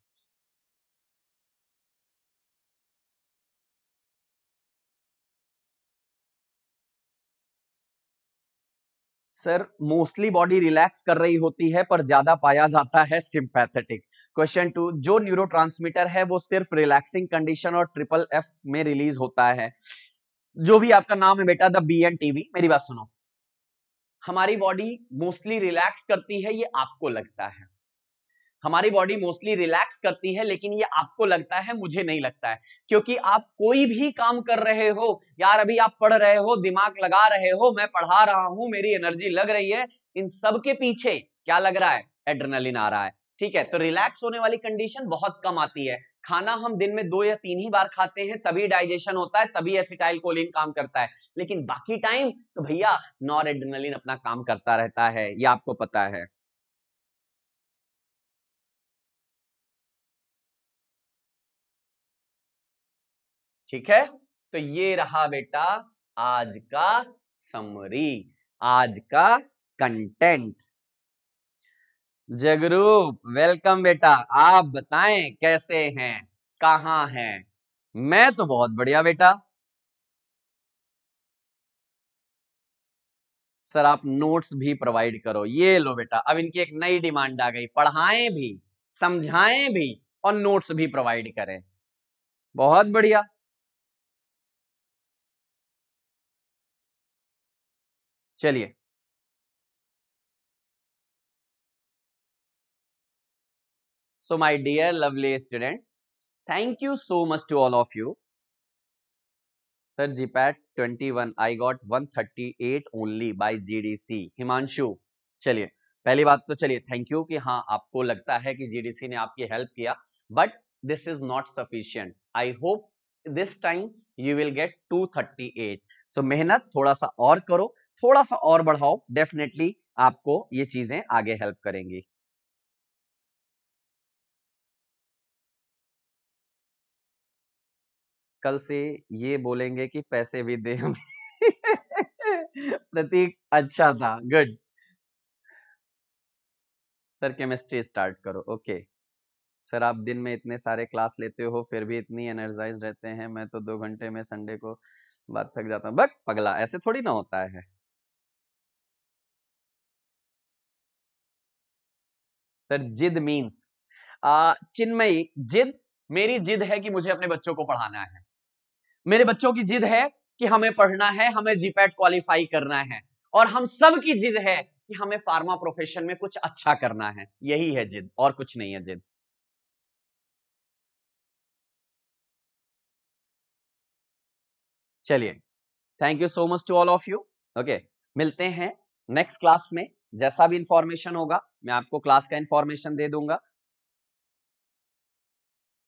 सर मोस्टली बॉडी रिलैक्स कर रही होती है, पर ज्यादा पाया जाता है सिंपैथेटिक। क्वेश्चन 2, जो न्यूरोट्रांसमीटर है वो सिर्फ रिलैक्सिंग कंडीशन और ट्रिपल एफ में रिलीज होता है। जो भी आपका नाम है बेटा, द बी एन टीवी, मेरी बात सुनो, हमारी बॉडी मोस्टली रिलैक्स करती है, ये आपको लगता है, हमारी बॉडी मोस्टली रिलैक्स करती है, लेकिन ये आपको लगता है, मुझे नहीं लगता है। क्योंकि आप कोई भी काम कर रहे हो यार, अभी आप पढ़ रहे हो, दिमाग लगा रहे हो, मैं पढ़ा रहा हूं, मेरी एनर्जी लग रही है, इन सब के पीछे क्या लग रहा है, एड्रेनलिन आ रहा है। ठीक है, तो रिलैक्स होने वाली कंडीशन बहुत कम आती है। खाना हम दिन में 2 या 3 ही बार खाते हैं, तभी डाइजेशन होता है, तभी एसिटाइल कोलिन काम करता है, लेकिन बाकी टाइम तो भैया नॉर एड्रेनलिन अपना काम करता रहता है, ये आपको पता है। ठीक है, तो ये रहा बेटा आज का समरी, आज का कंटेंट। जगरूप वेलकम बेटा, आप बताएं कैसे हैं, कहां हैं? मैं तो बहुत बढ़िया बेटा। सर आप नोट्स भी प्रोवाइड करो, ये लो बेटा, अब इनकी एक नई डिमांड आ गई, पढ़ाएं भी, समझाएं भी और नोट्स भी प्रोवाइड करें। बहुत बढ़िया। चलिए, so my dear lovely students, thank you so much to all of you. Sir, GPAT 21, I got 138 only by GDC. Himanshu, चलिए पहली बात तो चलिए थैंक यू कि हाँ आपको लगता है कि GDC ने आपकी हेल्प किया, but this is not sufficient. I hope this time you will get 238। So मेहनत थोड़ा सा और करो, थोड़ा सा और बढ़ाओ, डेफिनेटली आपको ये चीजें आगे हेल्प करेंगी। कल से ये बोलेंगे कि पैसे भी दे हमें। प्रतीक अच्छा था, गुड। सर केमिस्ट्री स्टार्ट करो, ओके। सर आप दिन में इतने सारे क्लास लेते हो फिर भी इतनी एनर्जाइज रहते हैं, मैं तो 2 घंटे में संडे को बाद थक जाता हूँ। बक पगला, ऐसे थोड़ी ना होता है। सर जिद मीन्स चिन्मयी, जिद, मेरी जिद है कि मुझे अपने बच्चों को पढ़ाना है, मेरे बच्चों की जिद है कि हमें पढ़ना है, हमें जीपैट क्वालिफाई करना है, और हम सब की जिद है कि हमें फार्मा प्रोफेशन में कुछ अच्छा करना है, यही है जिद, और कुछ नहीं है जिद। चलिए, thank you so much to all of you. Okay, मिलते हैं नेक्स्ट क्लास में। जैसा भी इंफॉर्मेशन होगा मैं आपको क्लास का इंफॉर्मेशन दे दूंगा।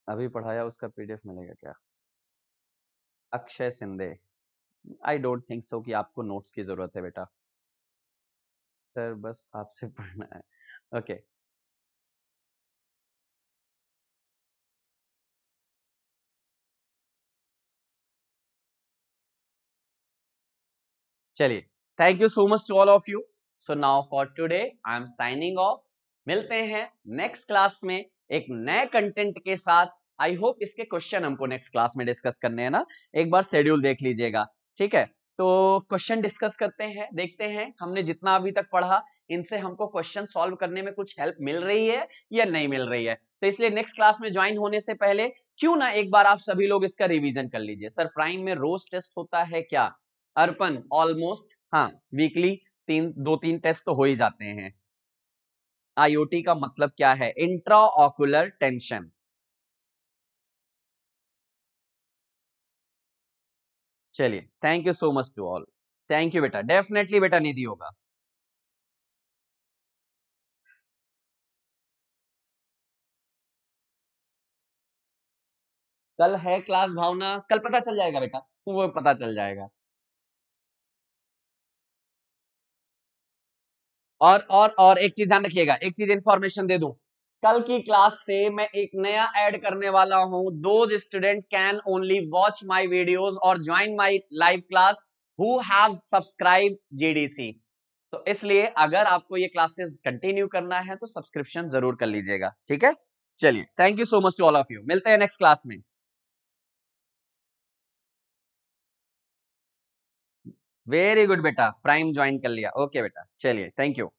अभी पढ़ाया उसका पीडीएफ मिलेगा क्या? Akshay Shinde. I don't think so कि आपको नोट्स की जरूरत है बेटा। सर बस आपसे पढ़ना है। ओके। चलिए, thank you so much to all of you. So now for today I am signing off. मिलते हैं नेक्स्ट क्लास में एक नए कंटेंट के साथ। आई होप इसके क्वेश्चन हमको नेक्स्ट क्लास में डिस्कस करने हैं ना, एक बार शेड्यूल देख लीजिएगा, ठीक है? तो क्वेश्चन डिस्कस करते हैं, देखते हैं हमने जितना अभी तक पढ़ा इनसे हमको क्वेश्चन सॉल्व करने में कुछ हेल्प मिल रही है या नहीं मिल रही है। तो इसलिए नेक्स्ट क्लास में ज्वाइन होने से पहले क्यों ना एक बार आप सभी लोग इसका रिवीजन कर लीजिए। सर प्राइम में रोज टेस्ट होता है क्या? अर्पण ऑलमोस्ट, हाँ, वीकली 2-3 टेस्ट तो हो ही जाते हैं। आईओटी का मतलब क्या है? Intraocular tension. चलिए, thank you so much to all. Thank you बेटा, डेफिनेटली बेटा निधि होगा। कल है क्लास भावना, कल पता चल जाएगा बेटा, वो पता चल जाएगा। और एक चीज ध्यान रखिएगा, एक चीज इंफॉर्मेशन दे दूं, कल की क्लास से मैं एक नया ऐड करने वाला हूं। Those student can only watch my videos और join my live class who have subscribe GDC. तो इसलिए अगर आपको ये क्लासेस कंटिन्यू करना है तो सब्सक्रिप्शन जरूर कर लीजिएगा, ठीक है? चलिए, thank you so much to all of you, मिलते हैं नेक्स्ट क्लास में। वेरी गुड बेटा, प्राइम ज्वाइन कर लिया, ओके बेटा, चलिए, थैंक यू।